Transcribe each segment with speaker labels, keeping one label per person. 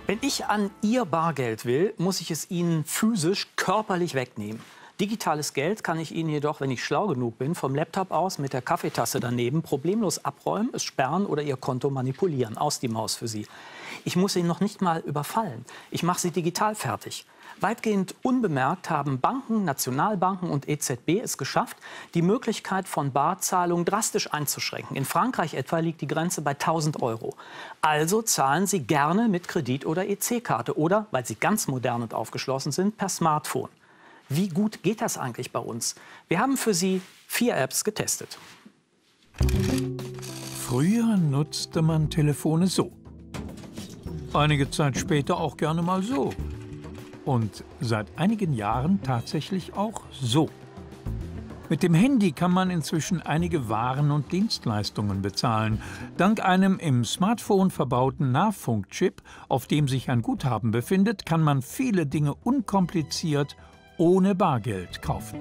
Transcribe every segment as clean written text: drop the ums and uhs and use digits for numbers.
Speaker 1: Wenn ich an Ihr Bargeld will, muss ich es Ihnen physisch, körperlich wegnehmen. Digitales Geld kann ich Ihnen jedoch, wenn ich schlau genug bin, vom Laptop aus mit der Kaffeetasse daneben problemlos abräumen, es sperren oder Ihr Konto manipulieren. Aus die Maus für Sie. Ich muss Sie noch nicht mal überfallen. Ich mache Sie digital fertig. Weitgehend unbemerkt haben Banken, Nationalbanken und EZB es geschafft, die Möglichkeit von Barzahlungen drastisch einzuschränken. In Frankreich etwa liegt die Grenze bei 1.000 €. Also zahlen Sie gerne mit Kredit- oder EC-Karte oder, weil Sie ganz modern und aufgeschlossen sind, per Smartphone. Wie gut geht das eigentlich bei uns? Wir haben für Sie 4 Apps getestet.
Speaker 2: Früher nutzte man Telefone so. Einige Zeit später auch gerne mal so. Und seit einigen Jahren tatsächlich auch so. Mit dem Handy kann man inzwischen einige Waren und Dienstleistungen bezahlen. Dank einem im Smartphone verbauten Nahfunkchip, auf dem sich ein Guthaben befindet, kann man viele Dinge unkompliziert ohne Bargeld kaufen.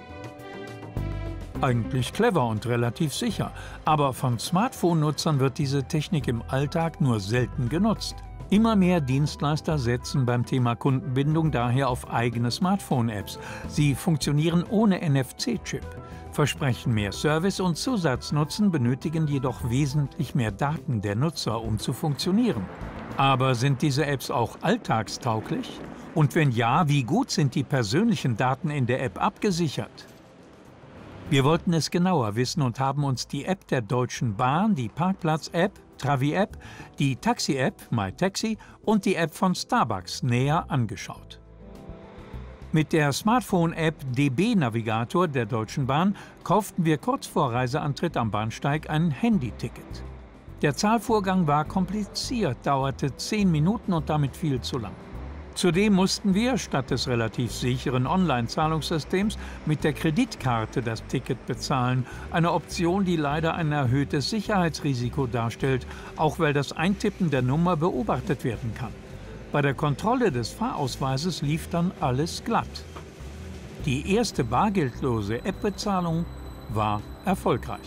Speaker 2: Eigentlich clever und relativ sicher, aber von Smartphone-Nutzern wird diese Technik im Alltag nur selten genutzt. Immer mehr Dienstleister setzen beim Thema Kundenbindung daher auf eigene Smartphone-Apps. Sie funktionieren ohne NFC-Chip, versprechen mehr Service und Zusatznutzen, benötigen jedoch wesentlich mehr Daten der Nutzer, um zu funktionieren. Aber sind diese Apps auch alltagstauglich? Und wenn ja, wie gut sind die persönlichen Daten in der App abgesichert? Wir wollten es genauer wissen und haben uns die App der Deutschen Bahn, die Parkplatz-App, Travi-App, die Taxi-App, MyTaxi und die App von Starbucks näher angeschaut. Mit der Smartphone-App DB Navigator der Deutschen Bahn kauften wir kurz vor Reiseantritt am Bahnsteig ein Handyticket. Der Zahlvorgang war kompliziert, dauerte 10 Minuten und damit viel zu lang. Zudem mussten wir, statt des relativ sicheren Online-Zahlungssystems, mit der Kreditkarte das Ticket bezahlen. Eine Option, die leider ein erhöhtes Sicherheitsrisiko darstellt, auch weil das Eintippen der Nummer beobachtet werden kann. Bei der Kontrolle des Fahrausweises lief dann alles glatt. Die erste bargeldlose App-Bezahlung war erfolgreich.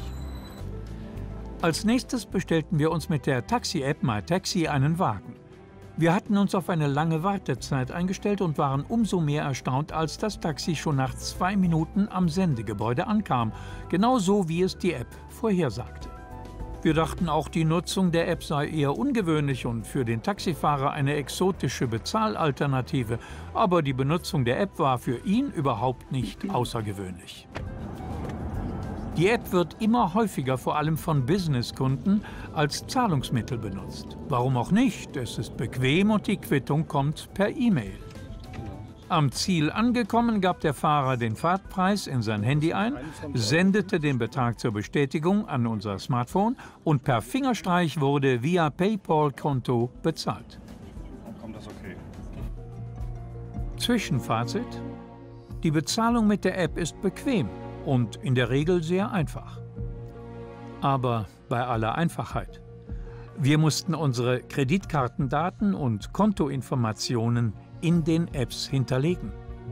Speaker 2: Als nächstes bestellten wir uns mit der Taxi-App MyTaxi einen Wagen. Wir hatten uns auf eine lange Wartezeit eingestellt und waren umso mehr erstaunt, als das Taxi schon nach 2 Minuten am Sendegebäude ankam, genauso wie es die App vorhersagte. Wir dachten auch, die Nutzung der App sei eher ungewöhnlich und für den Taxifahrer eine exotische Bezahlalternative, aber die Benutzung der App war für ihn überhaupt nicht außergewöhnlich. Die App wird immer häufiger, vor allem von Businesskunden, als Zahlungsmittel benutzt. Warum auch nicht? Es ist bequem und die Quittung kommt per E-Mail. Am Ziel angekommen, gab der Fahrer den Fahrtpreis in sein Handy ein, sendete den Betrag zur Bestätigung an unser Smartphone und per Fingerstreich wurde via PayPal-Konto bezahlt. Zwischenfazit: Die Bezahlung mit der App ist bequem und in der Regel sehr einfach. Aber bei aller Einfachheit: Wir mussten unsere Kreditkartendaten und Kontoinformationen in den Apps hinterlegen.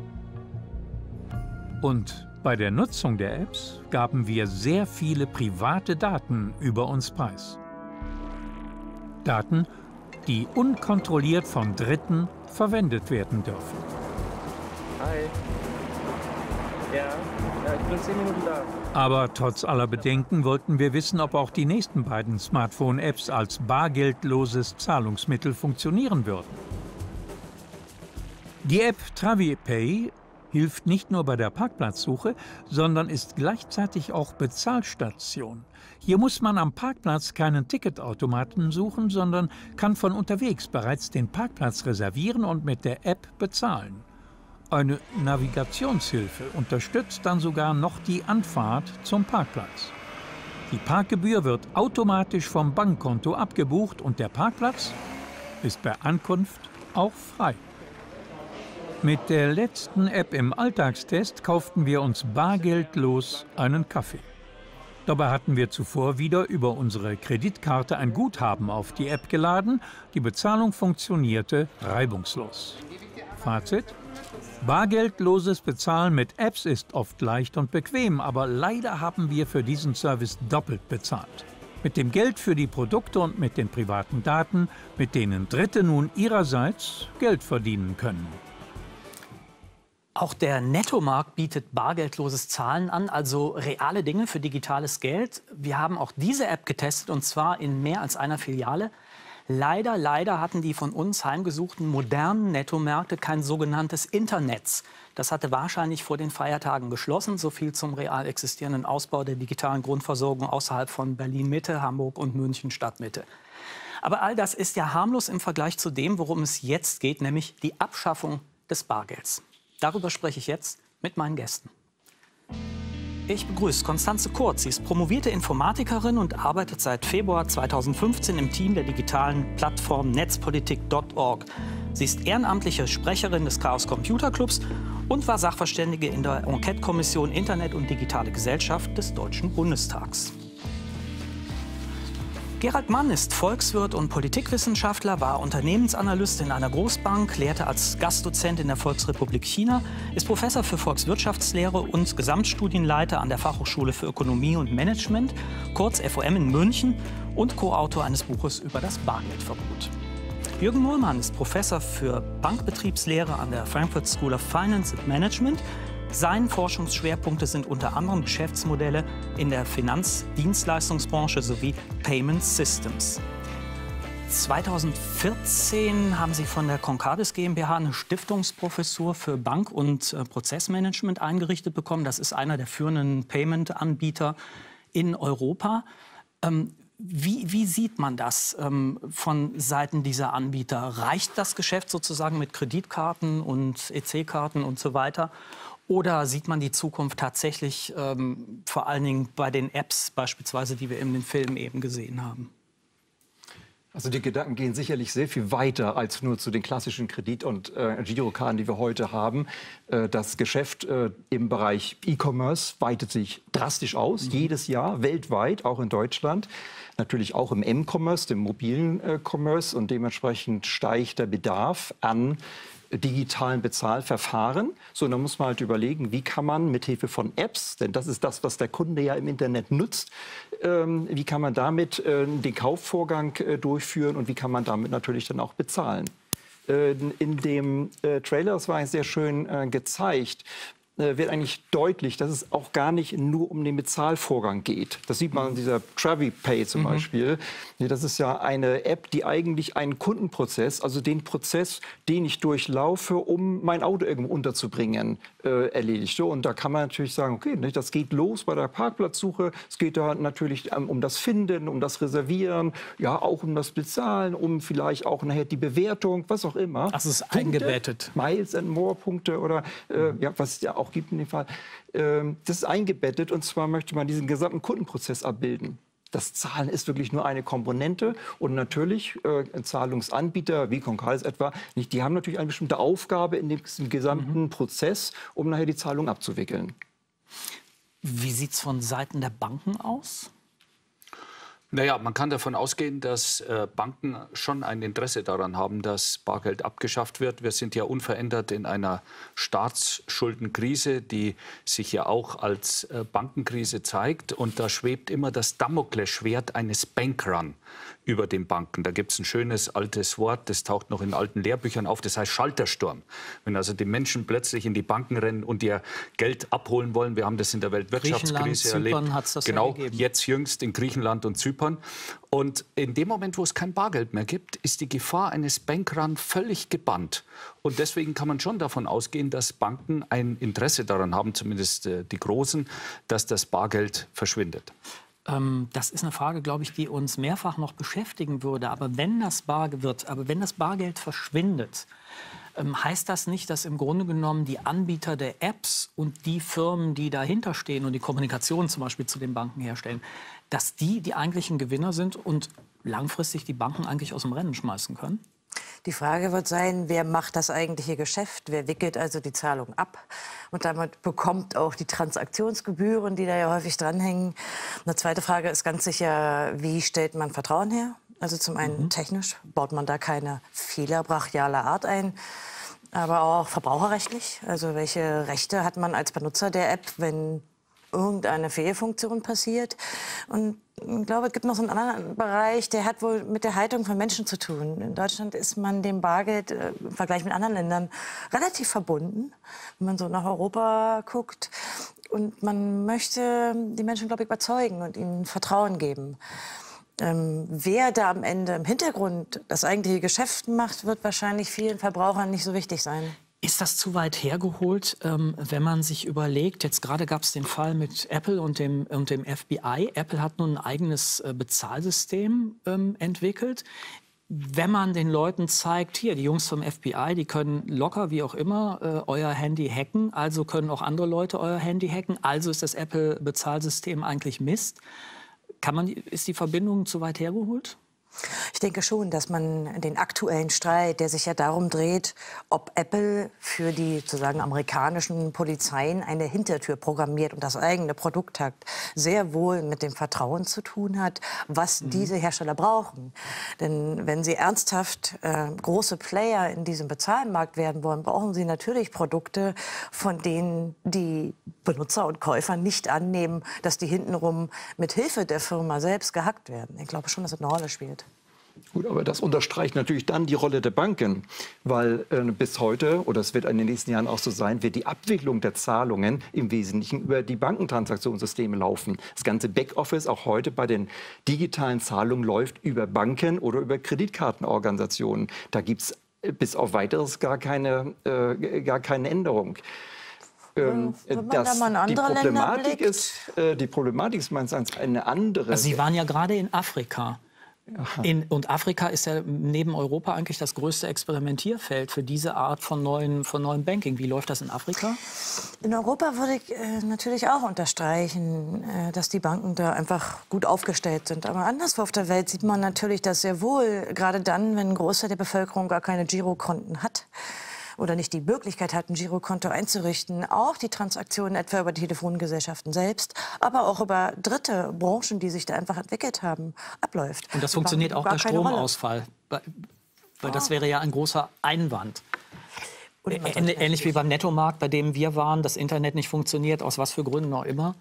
Speaker 2: Und bei der Nutzung der Apps gaben wir sehr viele private Daten über uns preis. Daten, die unkontrolliert von Dritten verwendet werden dürfen.
Speaker 3: Hi. Ja, ich bin 10 Minuten da.
Speaker 2: Aber trotz aller Bedenken wollten wir wissen, ob auch die nächsten beiden Smartphone-Apps als bargeldloses Zahlungsmittel funktionieren würden. Die App TraviPay hilft nicht nur bei der Parkplatzsuche, sondern ist gleichzeitig auch Bezahlstation. Hier muss man am Parkplatz keinen Ticketautomaten suchen, sondern kann von unterwegs bereits den Parkplatz reservieren und mit der App bezahlen. Eine Navigationshilfe unterstützt dann sogar noch die Anfahrt zum Parkplatz. Die Parkgebühr wird automatisch vom Bankkonto abgebucht und der Parkplatz ist bei Ankunft auch frei. Mit der letzten App im Alltagstest kauften wir uns bargeldlos einen Kaffee. Dabei hatten wir zuvor wieder über unsere Kreditkarte ein Guthaben auf die App geladen. Die Bezahlung funktionierte reibungslos. Fazit: Bargeldloses Bezahlen mit Apps ist oft leicht und bequem, aber leider haben wir für diesen Service doppelt bezahlt. Mit dem Geld für die Produkte und mit den privaten Daten, mit denen Dritte nun ihrerseits Geld verdienen können.
Speaker 1: Auch der Nettomarkt bietet bargeldloses Zahlen an, also reale Dinge für digitales Geld. Wir haben auch diese App getestet, und zwar in mehr als einer Filiale. Leider hatten die von uns heimgesuchten modernen Nettomärkte kein sogenanntes Internet. Das hatte wahrscheinlich vor den Feiertagen geschlossen. So viel zum real existierenden Ausbau der digitalen Grundversorgung außerhalb von Berlin-Mitte, Hamburg und München Stadtmitte. Aber all das ist ja harmlos im Vergleich zu dem, worum es jetzt geht, nämlich die Abschaffung des Bargelds. Darüber spreche ich jetzt mit meinen Gästen. Ich begrüße Constanze Kurz. Sie ist promovierte Informatikerin und arbeitet seit Februar 2015 im Team der digitalen Plattform Netzpolitik.org. Sie ist ehrenamtliche Sprecherin des Chaos Computer Clubs und war Sachverständige in der Enquete-Kommission Internet und digitale Gesellschaft des Deutschen Bundestags. Gerald Mann ist Volkswirt und Politikwissenschaftler, war Unternehmensanalyst in einer Großbank, lehrte als Gastdozent in der Volksrepublik China, ist Professor für Volkswirtschaftslehre und Gesamtstudienleiter an der Fachhochschule für Ökonomie und Management, kurz FOM in München, und Co-Autor eines Buches über das Bargeldverbot. Jürgen Muhlmann ist Professor für Bankbetriebslehre an der Frankfurt School of Finance and Management. Seine Forschungsschwerpunkte sind unter anderem Geschäftsmodelle in der Finanzdienstleistungsbranche sowie Payment Systems. 2014 haben Sie von der Concardis GmbH eine Stiftungsprofessur für Bank- und Prozessmanagement eingerichtet bekommen. Das ist einer der führenden Payment-Anbieter in Europa. Wie sieht man das von Seiten dieser Anbieter? Reicht das Geschäft sozusagen mit Kreditkarten und EC-Karten und so weiter? Oder sieht man die Zukunft tatsächlich vor allen Dingen bei den Apps beispielsweise, die wir in den Filmen eben gesehen haben?
Speaker 4: Also die Gedanken gehen sicherlich sehr viel weiter als nur zu den klassischen Kredit- und Girokarten, die wir heute haben. Das Geschäft im Bereich E-Commerce weitet sich drastisch aus, jedes Jahr, weltweit, auch in Deutschland. Natürlich auch im M-Commerce, dem mobilen Commerce, und dementsprechend steigt der Bedarf an digitalen Bezahlverfahren. So, dann muss man halt überlegen, wie kann man mithilfe von Apps, denn das ist das, was der Kunde ja im Internet nutzt, wie kann man damit den Kaufvorgang durchführen und wie kann man damit natürlich dann auch bezahlen. In dem Trailer, das war eigentlich sehr schön gezeigt, wird eigentlich deutlich, dass es auch gar nicht nur um den Bezahlvorgang geht. Das sieht man in dieser TraviPay zum Beispiel. Das ist ja eine App, die eigentlich einen Kundenprozess, also den Prozess, den ich durchlaufe, um mein Auto irgendwo unterzubringen, erledigt. Und da kann man natürlich sagen, okay, das geht los bei der Parkplatzsuche. Es geht da natürlich um das Finden, um das Reservieren, ja auch um das Bezahlen, um vielleicht auch nachher die Bewertung, was auch immer.
Speaker 1: Das ist
Speaker 4: Punkte,
Speaker 1: eingebettet.
Speaker 4: Miles and More Punkte oder ja, was es ja auch gibt in dem Fall. Das ist eingebettet, und zwar möchte man diesen gesamten Kundenprozess abbilden. Das Zahlen ist wirklich nur eine Komponente, und natürlich Zahlungsanbieter wie Concardis etwa, die haben natürlich eine bestimmte Aufgabe in diesem gesamten Prozess, um nachher die Zahlung abzuwickeln.
Speaker 1: Wie sieht es von Seiten der Banken aus?
Speaker 5: Naja, man kann davon ausgehen, dass Banken schon ein Interesse daran haben, dass Bargeld abgeschafft wird. Wir sind ja unverändert in einer Staatsschuldenkrise, die sich ja auch als Bankenkrise zeigt. Und da schwebt immer das Damoklesschwert eines Bankrun über den Banken. Da gibt es ein schönes altes Wort, das taucht noch in alten Lehrbüchern auf, das heißt Schaltersturm. Wenn also die Menschen plötzlich in die Banken rennen und ihr Geld abholen wollen, wir haben das in der Weltwirtschaftskrise erlebt.
Speaker 1: Hat's das
Speaker 5: genau,
Speaker 1: ja gegeben.
Speaker 5: jetzt jüngst in Griechenland und Zypern. Und in dem Moment, wo es kein Bargeld mehr gibt, ist die Gefahr eines Bankrun völlig gebannt. Und deswegen kann man schon davon ausgehen, dass Banken ein Interesse daran haben, zumindest die Großen, dass das Bargeld verschwindet.
Speaker 1: Das ist eine Frage, glaube ich, die uns mehrfach noch beschäftigen würde. Aber wenn das Bargeld verschwindet, heißt das nicht, dass im Grunde genommen die Anbieter der Apps und die Firmen, die dahinter stehen und die Kommunikation zum Beispiel zu den Banken herstellen, dass die eigentlichen Gewinner sind und langfristig die Banken eigentlich aus dem Rennen schmeißen können?
Speaker 6: Die Frage wird sein, wer macht das eigentliche Geschäft? Wer wickelt also die Zahlung ab? Und damit bekommt auch die Transaktionsgebühren, die da ja häufig dranhängen. Eine zweite Frage ist ganz sicher, wie stellt man Vertrauen her? Also zum einen technisch, baut man da keine Fehler brachialer Art ein, aber auch verbraucherrechtlich. Also welche Rechte hat man als Benutzer der App, wenn irgendeine Fehlfunktion passiert. Und ich glaube, es gibt noch so einen anderen Bereich, der hat wohl mit der Haltung von Menschen zu tun. In Deutschland ist man dem Bargeld im Vergleich mit anderen Ländern relativ verbunden, wenn man so nach Europa guckt. Und man möchte die Menschen, glaube ich, überzeugen und ihnen Vertrauen geben. Wer da am Ende im Hintergrund das eigentliche Geschäft macht, wird wahrscheinlich vielen Verbrauchern nicht so wichtig sein.
Speaker 1: Ist das zu weit hergeholt, wenn man sich überlegt, jetzt gerade gab es den Fall mit Apple und dem FBI. Apple hat nun ein eigenes Bezahlsystem entwickelt. Wenn man den Leuten zeigt, hier, die Jungs vom FBI, die können locker, wie auch immer, euer Handy hacken, also können auch andere Leute euer Handy hacken, also ist das Apple-Bezahlsystem eigentlich Mist. Ist die Verbindung zu weit hergeholt?
Speaker 6: Ich denke schon, dass man den aktuellen Streit, der sich ja darum dreht, ob Apple für die sozusagen amerikanischen Polizeien eine Hintertür programmiert und das eigene Produkt hat, sehr wohl mit dem Vertrauen zu tun hat, was diese Hersteller brauchen. Denn wenn sie ernsthaft große Player in diesem Bezahlmarkt werden wollen, brauchen sie natürlich Produkte, von denen die Benutzer und Käufer nicht annehmen, dass die hintenrum mit Hilfe der Firma selbst gehackt werden. Ich glaube schon, dass das eine Rolle spielt.
Speaker 4: Gut, aber das unterstreicht natürlich dann die Rolle der Banken, weil bis heute, oder es wird in den nächsten Jahren auch so sein, wird die Abwicklung der Zahlungen im Wesentlichen über die Bankentransaktionssysteme laufen. Das ganze Backoffice, auch heute bei den digitalen Zahlungen, läuft über Banken oder über Kreditkartenorganisationen. Da gibt es bis auf Weiteres gar keine Änderung. Die Problematik ist meines Erachtens eine andere.
Speaker 1: Also Sie waren ja gerade in Afrika. Und Afrika ist ja neben Europa eigentlich das größte Experimentierfeld für diese Art von neuen Banking. Wie läuft das in Afrika?
Speaker 6: In Europa würde ich natürlich auch unterstreichen, dass die Banken da einfach gut aufgestellt sind. Aber anderswo auf der Welt sieht man natürlich das sehr wohl, gerade dann, wenn ein Großteil der Bevölkerung gar keine Girokonten hat oder nicht die Möglichkeit hat, ein Girokonto einzurichten, auch die Transaktionen etwa über die Telefongesellschaften selbst, aber auch über dritte Branchen, die sich da einfach entwickelt haben, abläuft.
Speaker 1: Und das funktioniert auch bei Stromausfall, weil das wäre ja ein großer Einwand. Ähnlich wie beim Nettomarkt, bei dem wir waren, das Internet nicht funktioniert, aus was für Gründen auch immer.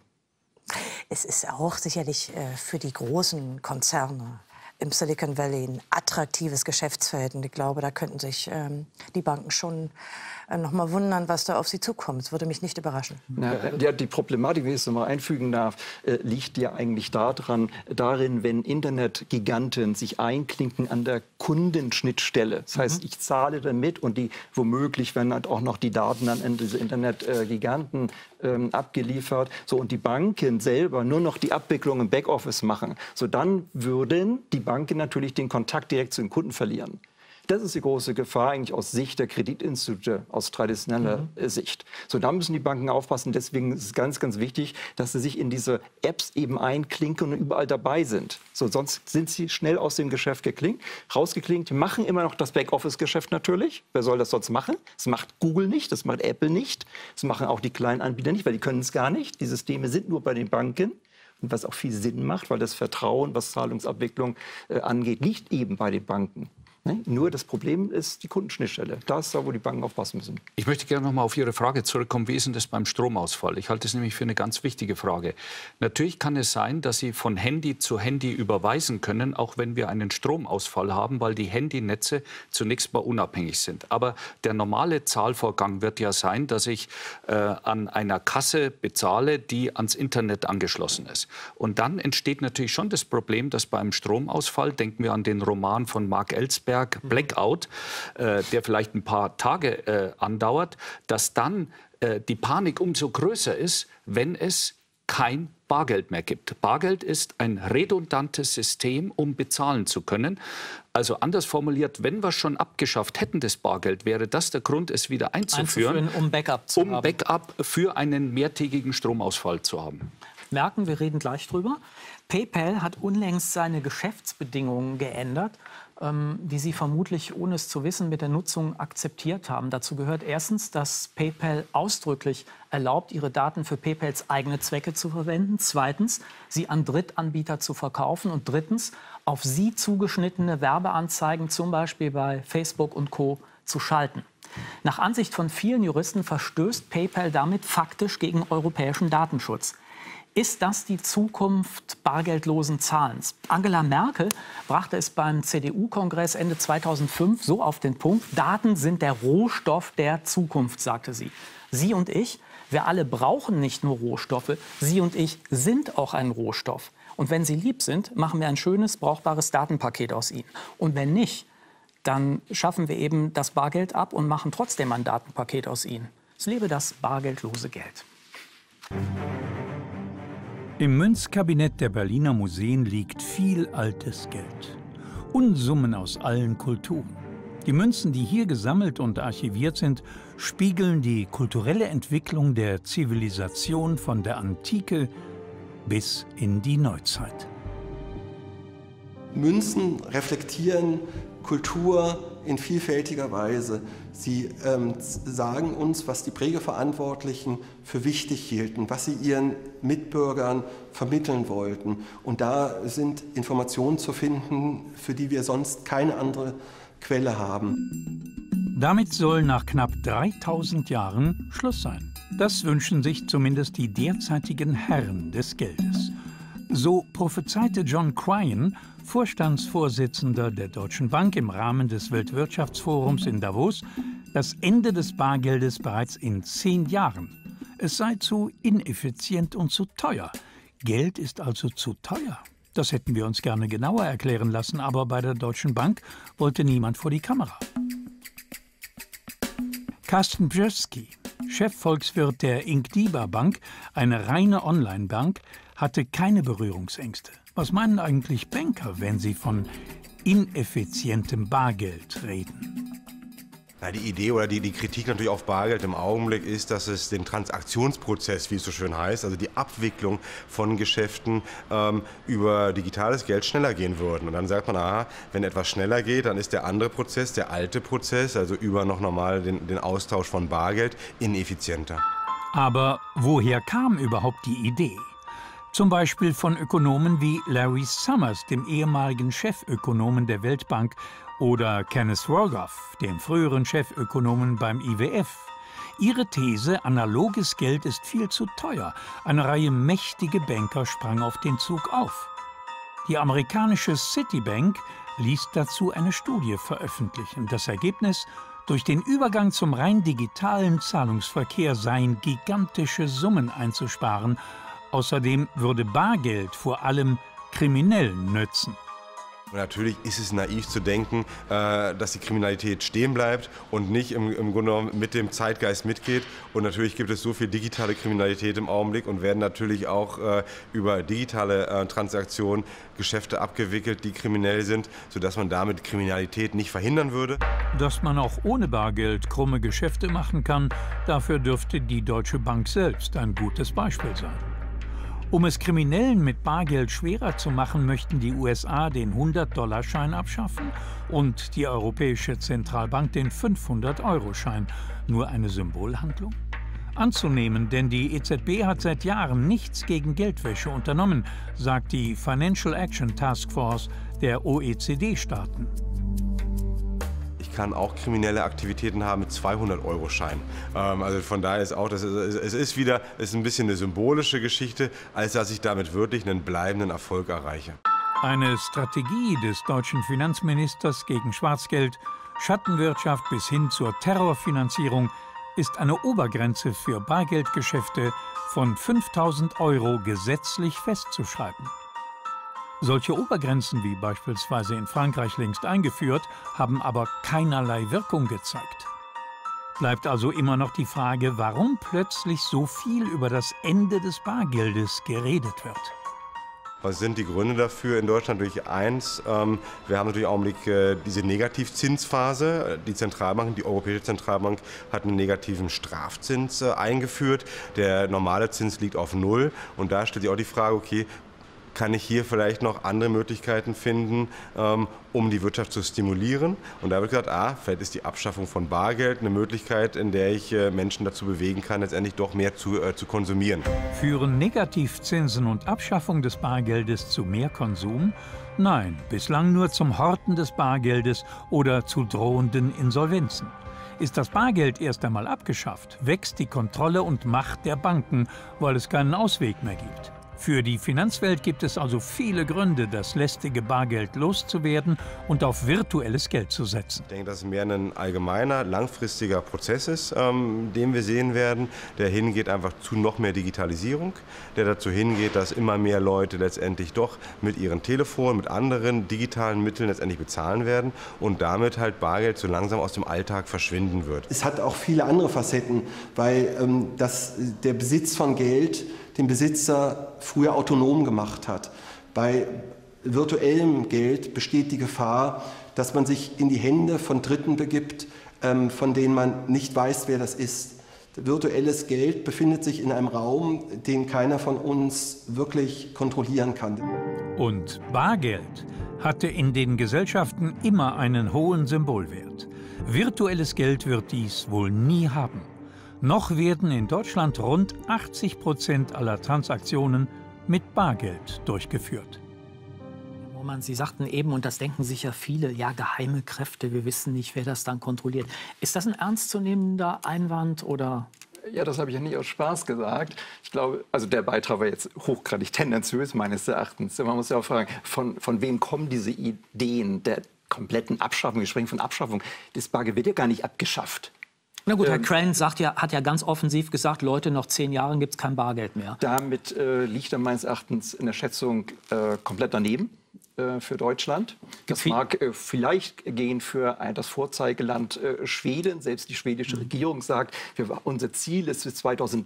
Speaker 6: Es ist auch sicherlich für die großen Konzerne im Silicon Valley ein attraktives Geschäftsfeld. Und ich glaube, da könnten sich die Banken schon noch mal wundern, was da auf sie zukommt. Das würde mich nicht überraschen.
Speaker 4: Ja, die Problematik, wenn ich es noch mal einfügen darf, liegt ja eigentlich darin, wenn Internetgiganten sich einklinken an der Kundenschnittstelle. Das heißt, ich zahle damit und die womöglich werden halt auch noch die Daten dann an diese Internetgiganten abgeliefert. So, und die Banken selber nur noch die Abwicklung im Backoffice machen. So, dann würden die Banken natürlich den Kontakt direkt zu den Kunden verlieren. Das ist die große Gefahr eigentlich aus Sicht der Kreditinstitute, aus traditioneller Sicht. So, da müssen die Banken aufpassen. Deswegen ist es ganz, ganz wichtig, dass sie sich in diese Apps eben einklinken und überall dabei sind. So, sonst sind sie schnell aus dem Geschäft rausgeklinkt. Die machen immer noch das Backoffice-Geschäft natürlich. Wer soll das sonst machen? Das macht Google nicht, das macht Apple nicht. Das machen auch die kleinen Anbieter nicht, weil die können es gar nicht. Die Systeme sind nur bei den Banken. Und was auch viel Sinn macht, weil das Vertrauen, was Zahlungsabwicklung angeht, liegt eben bei den Banken. Nur das Problem ist die Kundenschnittstelle. Da ist da, wo die Banken aufpassen müssen.
Speaker 5: Ich möchte gerne noch mal auf Ihre Frage zurückkommen. Wie ist denn das beim Stromausfall? Ich halte es nämlich für eine ganz wichtige Frage. Natürlich kann es sein, dass Sie von Handy zu Handy überweisen können, auch wenn wir einen Stromausfall haben, weil die Handynetze zunächst mal unabhängig sind. Aber der normale Zahlvorgang wird ja sein, dass ich an einer Kasse bezahle, die ans Internet angeschlossen ist. Und dann entsteht natürlich schon das Problem, dass beim Stromausfall, denken wir an den Roman von Mark Ellsberg, Blackout, der vielleicht ein paar Tage andauert, dass dann die Panik umso größer ist, wenn es kein Bargeld mehr gibt. Bargeld ist ein redundantes System, um bezahlen zu können. Also anders formuliert, wenn wir schon abgeschafft hätten, das Bargeld, wäre das der Grund, es wieder einzuführen,
Speaker 1: um Backup zu haben.
Speaker 5: Um Backup für einen mehrtägigen Stromausfall zu haben.
Speaker 1: Merken, wir reden gleich drüber. PayPal hat unlängst seine Geschäftsbedingungen geändert, die Sie vermutlich, ohne es zu wissen, mit der Nutzung akzeptiert haben. Dazu gehört erstens, dass PayPal ausdrücklich erlaubt, Ihre Daten für PayPals eigene Zwecke zu verwenden. Zweitens, sie an Drittanbieter zu verkaufen. Und drittens, auf Sie zugeschnittene Werbeanzeigen, zum Beispiel bei Facebook und Co., zu schalten. Nach Ansicht von vielen Juristen verstößt PayPal damit faktisch gegen europäischen Datenschutz. Ist das die Zukunft bargeldlosen Zahlens? Angela Merkel brachte es beim CDU-Kongress Ende 2005 so auf den Punkt: Daten sind der Rohstoff der Zukunft, sagte sie. Sie und ich, wir alle brauchen nicht nur Rohstoffe, Sie und ich sind auch ein Rohstoff. Und wenn Sie lieb sind, machen wir ein schönes, brauchbares Datenpaket aus Ihnen. Und wenn nicht, dann schaffen wir eben das Bargeld ab und machen trotzdem ein Datenpaket aus Ihnen. Es lebe das bargeldlose Geld.
Speaker 2: Im Münzkabinett der Berliner Museen liegt viel altes Geld. Unsummen aus allen Kulturen. Die Münzen, die hier gesammelt und archiviert sind, spiegeln die kulturelle Entwicklung der Zivilisation von der Antike bis in die Neuzeit.
Speaker 7: Münzen reflektieren Kultur in vielfältiger Weise. Sie sagen uns, was die Prägeverantwortlichen für wichtig hielten, was sie ihren Mitbürgern vermitteln wollten. Und da sind Informationen zu finden, für die wir sonst keine andere Quelle haben.
Speaker 2: Damit soll nach knapp 3000 Jahren Schluss sein. Das wünschen sich zumindest die derzeitigen Herren des Geldes. So prophezeite John Cryan, Vorstandsvorsitzender der Deutschen Bank im Rahmen des Weltwirtschaftsforums in Davos, das Ende des Bargeldes bereits in 10 Jahren. Es sei zu ineffizient und zu teuer. Geld ist also zu teuer. Das hätten wir uns gerne genauer erklären lassen, aber bei der Deutschen Bank wollte niemand vor die Kamera. Carsten Brzezski, Chefvolkswirt der Inkdiba Bank, eine reine Online-Bank, hatte keine Berührungsängste. Was meinen eigentlich Banker, wenn sie von ineffizientem Bargeld reden?
Speaker 8: Na, die Idee oder die Kritik natürlich auf Bargeld im Augenblick ist, dass es den Transaktionsprozess, wie es so schön heißt, also die Abwicklung von Geschäften über digitales Geld schneller gehen würden. Und dann sagt man, aha, wenn etwas schneller geht, dann ist der andere Prozess, der alte Prozess, also über noch normal den Austausch von Bargeld, ineffizienter.
Speaker 2: Aber woher kam überhaupt die Idee? Zum Beispiel von Ökonomen wie Larry Summers, dem ehemaligen Chefökonomen der Weltbank, oder Kenneth Rogoff, dem früheren Chefökonomen beim IWF. Ihre These, analoges Geld ist viel zu teuer. Eine Reihe mächtige Banker sprang auf den Zug auf. Die amerikanische Citibank ließ dazu eine Studie veröffentlichen. Das Ergebnis: Durch den Übergang zum rein digitalen Zahlungsverkehr seien gigantische Summen einzusparen. Außerdem würde Bargeld vor allem Kriminellen nützen.
Speaker 8: Und natürlich ist es naiv zu denken, dass die Kriminalität stehen bleibt und nicht im Grunde genommen mit dem Zeitgeist mitgeht. Und natürlich gibt es so viel digitale Kriminalität im Augenblick und werden natürlich auch über digitale Transaktionen Geschäfte abgewickelt, die kriminell sind, sodass man damit Kriminalität nicht verhindern würde.
Speaker 2: Dass man auch ohne Bargeld krumme Geschäfte machen kann, dafür dürfte die Deutsche Bank selbst ein gutes Beispiel sein. Um es Kriminellen mit Bargeld schwerer zu machen, möchten die USA den 100-Dollar-Schein abschaffen und die Europäische Zentralbank den 500-Euro-Schein. Nur eine Symbolhandlung? Anzunehmen, denn die EZB hat seit Jahren nichts gegen Geldwäsche unternommen, sagt die Financial Action Task Force der OECD-Staaten.
Speaker 8: Kann auch kriminelle Aktivitäten haben mit 200-Euro-Schein. Also von daher ist auch, es ist ein bisschen eine symbolische Geschichte, als dass ich damit wirklich einen bleibenden Erfolg erreiche.
Speaker 2: Eine Strategie des deutschen Finanzministers gegen Schwarzgeld, Schattenwirtschaft bis hin zur Terrorfinanzierung ist eine Obergrenze für Bargeldgeschäfte von 5.000 Euro gesetzlich festzuschreiben. Solche Obergrenzen, wie beispielsweise in Frankreich längst eingeführt, haben aber keinerlei Wirkung gezeigt. Bleibt also immer noch die Frage, warum plötzlich so viel über das Ende des Bargeldes geredet wird.
Speaker 8: Was sind die Gründe dafür? In Deutschland natürlich eins, wir haben natürlich im Augenblick diese Negativzinsphase. Die Zentralbank, die Europäische Zentralbank hat einen negativen Strafzins eingeführt. Der normale Zins liegt auf 0 und da stellt sich auch die Frage, okay, kann ich hier vielleicht noch andere Möglichkeiten finden, um die Wirtschaft zu stimulieren. Und da wird gesagt, vielleicht ist die Abschaffung von Bargeld eine Möglichkeit, in der ich Menschen dazu bewegen kann, letztendlich doch mehr zu konsumieren.
Speaker 2: Führen Negativzinsen und Abschaffung des Bargeldes zu mehr Konsum? Nein, bislang nur zum Horten des Bargeldes oder zu drohenden Insolvenzen. Ist das Bargeld erst einmal abgeschafft, wächst die Kontrolle und Macht der Banken, weil es keinen Ausweg mehr gibt. Für die Finanzwelt gibt es also viele Gründe, das lästige Bargeld loszuwerden und auf virtuelles Geld zu setzen.
Speaker 8: Ich denke, dass es mehr ein allgemeiner, langfristiger Prozess ist, den wir sehen werden, der hingeht einfach zu noch mehr Digitalisierung, der dazu hingeht, dass immer mehr Leute letztendlich doch mit ihren Telefonen, mit anderen digitalen Mitteln letztendlich bezahlen werden und damit halt Bargeld so langsam aus dem Alltag verschwinden wird.
Speaker 7: Es hat auch viele andere Facetten, weil der Besitz von Geld den Besitzer früher autonom gemacht hat. Bei virtuellem Geld besteht die Gefahr, dass man sich in die Hände von Dritten begibt, von denen man nicht weiß, wer das ist. Virtuelles Geld befindet sich in einem Raum, den keiner von uns wirklich kontrollieren kann.
Speaker 2: Und Bargeld hatte in den Gesellschaften immer einen hohen Symbolwert. Virtuelles Geld wird dies wohl nie haben. Noch werden in Deutschland rund 80% aller Transaktionen mit Bargeld durchgeführt.
Speaker 1: Herr Mohrmann, Sie sagten eben, und das denken sich ja viele, ja, geheime Kräfte, wir wissen nicht, wer das dann kontrolliert. Ist das ein ernstzunehmender Einwand oder?
Speaker 4: Ja, das habe ich ja nicht aus Spaß gesagt. Ich glaube, also der Beitrag war jetzt hochgradig tendenziös meines Erachtens. Man muss ja auch fragen, von wem kommen diese Ideen der kompletten Abschaffung? Wir sprechen von Abschaffung. Das Bargeld wird ja gar nicht abgeschafft.
Speaker 1: Na gut, Herr Crane hat ja ganz offensiv gesagt, Leute, noch 10 Jahren gibt es kein Bargeld mehr.
Speaker 4: Damit liegt er meines Erachtens in der Schätzung komplett daneben für Deutschland. Das mag vielleicht gehen für das Vorzeigeland Schweden. Selbst die schwedische Regierung sagt, unser Ziel ist bis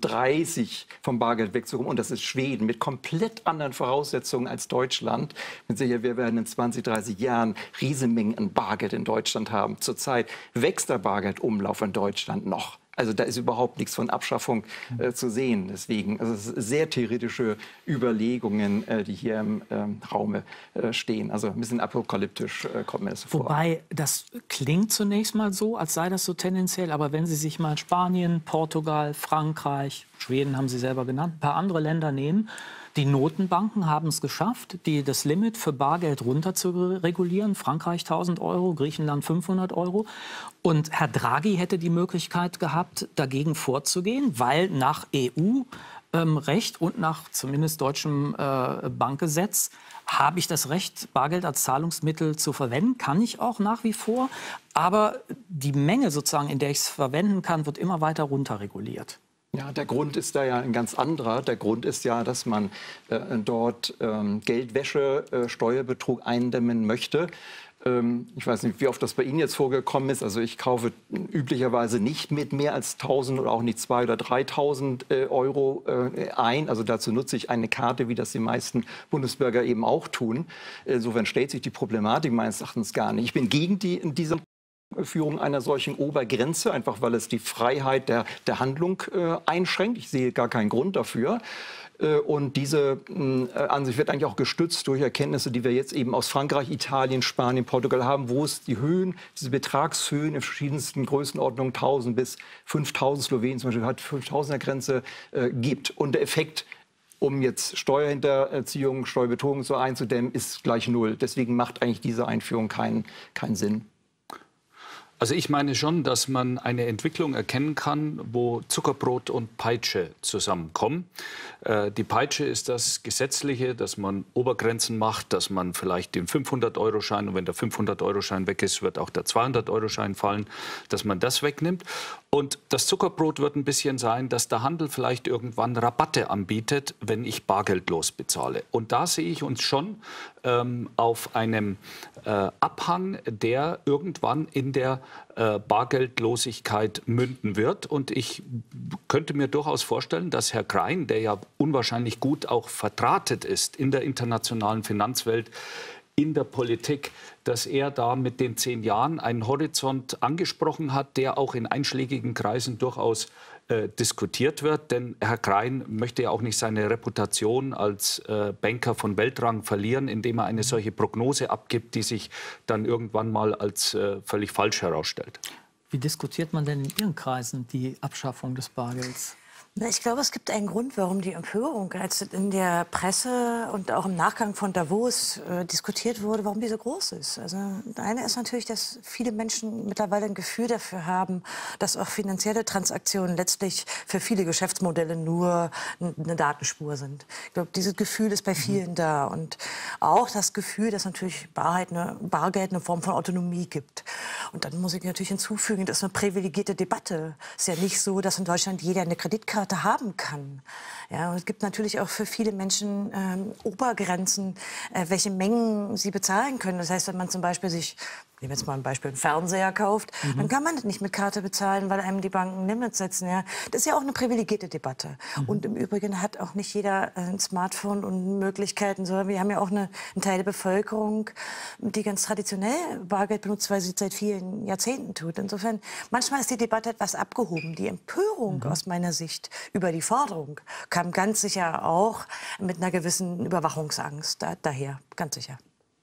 Speaker 4: 2030 vom Bargeld wegzukommen. Und das ist Schweden mit komplett anderen Voraussetzungen als Deutschland. Ich bin sicher, wir werden in 20, 30 Jahren Riesenmengen an Bargeld in Deutschland haben. Zurzeit wächst der Bargeldumlauf in Deutschland noch. Also da ist überhaupt nichts von Abschaffung zu sehen. Deswegen, also es sind sehr theoretische Überlegungen, die hier im Raume stehen. Also ein bisschen apokalyptisch kommt mir das vor.
Speaker 1: Wobei, das klingt zunächst mal so, als sei das so tendenziell. Aber wenn Sie sich mal Spanien, Portugal, Frankreich, Schweden haben Sie selber genannt, ein paar andere Länder nehmen, die Notenbanken haben es geschafft, das Limit für Bargeld runter zu regulieren. Frankreich 1.000 Euro, Griechenland 500 Euro. Und Herr Draghi hätte die Möglichkeit gehabt, dagegen vorzugehen, weil nach EU-Recht und nach zumindest deutschem Bankgesetz habe ich das Recht, Bargeld als Zahlungsmittel zu verwenden. Kann ich auch nach wie vor. Aber die Menge sozusagen, in der ich es verwenden kann, wird immer weiter runterreguliert.
Speaker 4: Ja, der Grund ist da ja ein ganz anderer. Der Grund ist ja, dass man dort Geldwäsche, Steuerbetrug eindämmen möchte. Ich weiß nicht, wie oft das bei Ihnen jetzt vorgekommen ist. Also ich kaufe üblicherweise nicht mit mehr als 1.000 oder auch nicht 2.000 oder 3.000 Euro ein. Also dazu nutze ich eine Karte, wie das die meisten Bundesbürger eben auch tun. Insofern stellt sich die Problematik meines Erachtens gar nicht. Ich bin gegen diese Führung einer solchen Obergrenze, einfach weil es die Freiheit der Handlung einschränkt. Ich sehe gar keinen Grund dafür. Und diese Ansicht wird eigentlich auch gestützt durch Erkenntnisse, die wir jetzt eben aus Frankreich, Italien, Spanien, Portugal haben, wo es die Höhen, diese Betragshöhen in verschiedensten Größenordnungen, 1.000 bis 5.000, Slowenien zum Beispiel hat 5.000er Grenze gibt. Und der Effekt, um jetzt Steuerhinterziehung, Steuerbetrug so einzudämmen, ist gleich null. Deswegen macht eigentlich diese Einführung keinen Sinn.
Speaker 5: Also ich meine schon, dass man eine Entwicklung erkennen kann, wo Zuckerbrot und Peitsche zusammenkommen. Die Peitsche ist das Gesetzliche, dass man Obergrenzen macht, dass man vielleicht den 500-Euro-Schein, und wenn der 500-Euro-Schein weg ist, wird auch der 200-Euro-Schein fallen, dass man das wegnimmt. Und das Zuckerbrot wird ein bisschen sein, dass der Handel vielleicht irgendwann Rabatte anbietet, wenn ich bargeldlos bezahle. Und da sehe ich uns schon auf einem Abhang, der irgendwann in der Bargeldlosigkeit münden wird. Und ich könnte mir durchaus vorstellen, dass Herr Krein, der ja unwahrscheinlich gut auch verdrahtet ist in der internationalen Finanzwelt, in der Politik, dass er da mit den 10 Jahren einen Horizont angesprochen hat, der auch in einschlägigen Kreisen durchaus diskutiert wird. Denn Herr Krein möchte ja auch nicht seine Reputation als Banker von Weltrang verlieren, indem er eine solche Prognose abgibt, die sich dann irgendwann mal als völlig falsch herausstellt.
Speaker 1: Wie diskutiert man denn in Ihren Kreisen die Abschaffung des Bargelds?
Speaker 6: Ich glaube, es gibt einen Grund, warum die Empörung als in der Presse und auch im Nachgang von Davos diskutiert wurde, warum die so groß ist. Also, das eine ist natürlich, dass viele Menschen mittlerweile ein Gefühl dafür haben, dass auch finanzielle Transaktionen letztlich für viele Geschäftsmodelle nur eine Datenspur sind. Ich glaube, dieses Gefühl ist bei vielen da. Und auch das Gefühl, dass natürlich Bargeld eine Form von Autonomie gibt. Und dann muss ich natürlich hinzufügen, das ist eine privilegierte Debatte. Es ist ja nicht so, dass in Deutschland jeder eine Kreditkarte haben kann. Ja, und es gibt natürlich auch für viele Menschen Obergrenzen, welche Mengen sie bezahlen können. Das heißt, wenn man zum Beispiel sich, nehmen wir jetzt mal ein Beispiel, einen Fernseher kauft, dann kann man das nicht mit Karte bezahlen, weil einem die Banken Limits setzen. Ja. Das ist ja auch eine privilegierte Debatte. Und im Übrigen hat auch nicht jeder ein Smartphone und Möglichkeiten. So, wir haben ja auch einen Teil der Bevölkerung, die ganz traditionell Bargeld benutzt, weil sie es seit vielen Jahrzehnten tut. Insofern, manchmal ist die Debatte etwas abgehoben. Die Empörung aus meiner Sicht über die Forderung kam ganz sicher auch mit einer gewissen Überwachungsangst daher, ganz sicher.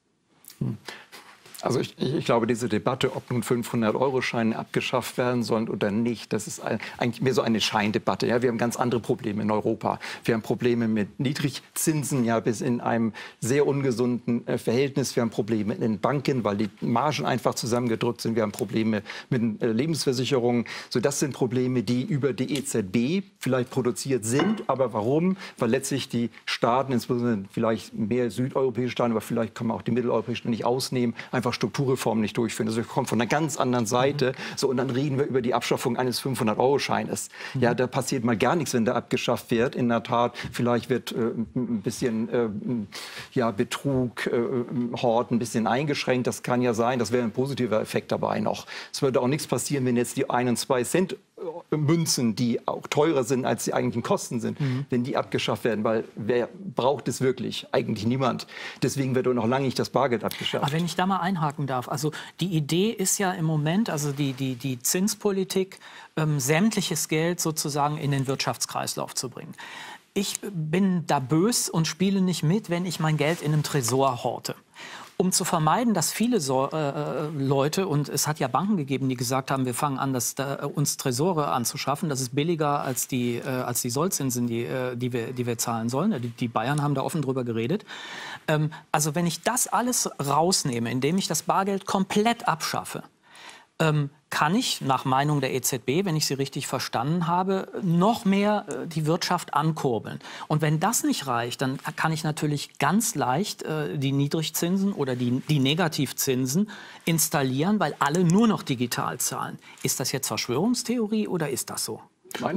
Speaker 4: Also ich glaube, diese Debatte, ob nun 500-Euro-Scheine abgeschafft werden sollen oder nicht, das ist eigentlich mehr so eine Scheindebatte. Ja, wir haben ganz andere Probleme in Europa. Wir haben Probleme mit Niedrigzinsen, ja, bis in einem sehr ungesunden Verhältnis. Wir haben Probleme in den Banken, weil die Margen einfach zusammengedrückt sind. Wir haben Probleme mit Lebensversicherungen. So, das sind Probleme, die über die EZB vielleicht produziert sind. Aber warum? Weil letztlich die Staaten, insbesondere vielleicht mehr südeuropäische Staaten, aber vielleicht kann man auch die mitteleuropäischen nicht ausnehmen, einfach Strukturreformen nicht durchführen. Also wir kommen von einer ganz anderen Seite. So, und dann reden wir über die Abschaffung eines 500-Euro-Scheines. Ja, da passiert mal gar nichts, wenn der abgeschafft wird. In der Tat, vielleicht wird ein bisschen Betrug, Hort ein bisschen eingeschränkt. Das kann ja sein. Das wäre ein positiver Effekt dabei noch. Es würde auch nichts passieren, wenn jetzt die 1 und 2 Cent Münzen, die auch teurer sind, als die eigentlichen Kosten sind, wenn die abgeschafft werden. Weil wer braucht es wirklich? Eigentlich niemand. Deswegen wird auch noch lange nicht das Bargeld abgeschafft.
Speaker 1: Aber wenn ich da mal einhaken darf, also die Idee ist ja im Moment, also die Zinspolitik, sämtliches Geld sozusagen in den Wirtschaftskreislauf zu bringen. Ich bin da bös und spiele nicht mit, wenn ich mein Geld in einem Tresor horte. Um zu vermeiden, dass viele Leute, und es hat ja Banken gegeben, die gesagt haben, wir fangen an, uns Tresore anzuschaffen, das ist billiger als die Sollzinsen, die wir zahlen sollen. Die Bayern haben da offen drüber geredet. Also wenn ich das alles rausnehme, indem ich das Bargeld komplett abschaffe, kann ich nach Meinung der EZB, wenn ich sie richtig verstanden habe, noch mehr die Wirtschaft ankurbeln. Und wenn das nicht reicht, dann kann ich natürlich ganz leicht die Niedrigzinsen oder die Negativzinsen installieren, weil alle nur noch digital zahlen. Ist das jetzt Verschwörungstheorie oder ist das so?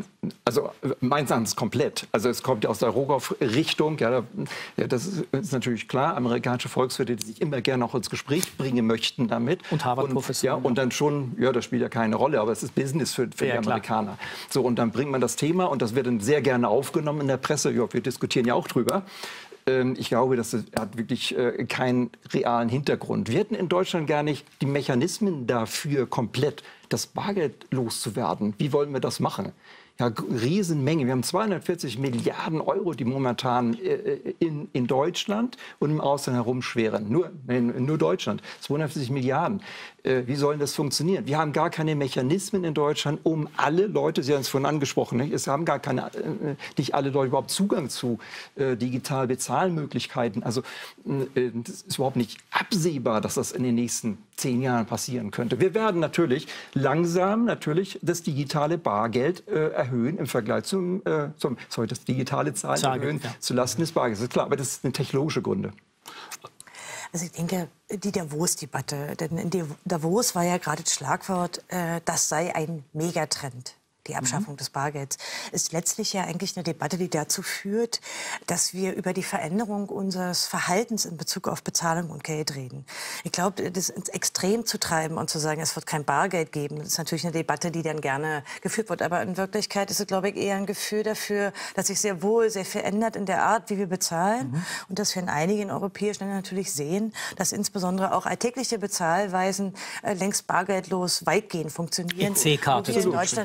Speaker 4: Meins ist komplett. Also es kommt ja aus der Rogoff-Richtung. Ja, das ist natürlich klar. Amerikanische Volkswirte, die sich immer gerne auch ins Gespräch bringen möchten damit.
Speaker 1: Und Harvard-Professor.
Speaker 4: Und dann schon, ja, das spielt ja keine Rolle, aber es ist Business für die Amerikaner. So, und dann bringt man das Thema und das wird dann sehr gerne aufgenommen in der Presse. Ja, wir diskutieren ja auch drüber. Ich glaube, das hat wirklich keinen realen Hintergrund. Wir hätten in Deutschland gar nicht die Mechanismen dafür, komplett das Bargeld loszuwerden. Wie wollen wir das machen? Ja, Riesenmenge. Wir haben 240 Milliarden Euro, die momentan in Deutschland und im Ausland herumschweren. Nur Deutschland. 240 Milliarden. Wie soll das funktionieren? Wir haben gar keine Mechanismen in Deutschland, um alle Leute, Sie haben es vorhin angesprochen, es haben nicht alle Leute überhaupt Zugang zu digital Bezahlmöglichkeiten. Also das ist überhaupt nicht absehbar, dass das in den nächsten 10 Jahren passieren könnte. Wir werden natürlich langsam das digitale Bargeld erhöhen im Vergleich das digitale Zahlen erhöhen zulasten des Bargelds. Das ist klar, aber das sind technologische Gründe.
Speaker 6: Also ich denke, die Davos-Debatte, denn in Davos war ja gerade das Schlagwort, das sei ein Megatrend. Die Abschaffung des Bargelds ist letztlich ja eigentlich eine Debatte, die dazu führt, dass wir über die Veränderung unseres Verhaltens in Bezug auf Bezahlung und Geld reden. Ich glaube, das ins Extrem zu treiben und zu sagen, es wird kein Bargeld geben, das ist natürlich eine Debatte, die dann gerne geführt wird. Aber in Wirklichkeit ist es, glaube ich, eher ein Gefühl dafür, dass sich sehr wohl sehr viel ändert in der Art, wie wir bezahlen. Und dass wir in einigen europäischen Ländern natürlich sehen, dass insbesondere auch alltägliche Bezahlweisen längst bargeldlos weitgehend funktionieren.
Speaker 1: EC-Karte.
Speaker 6: Und wir in Deutschland einfach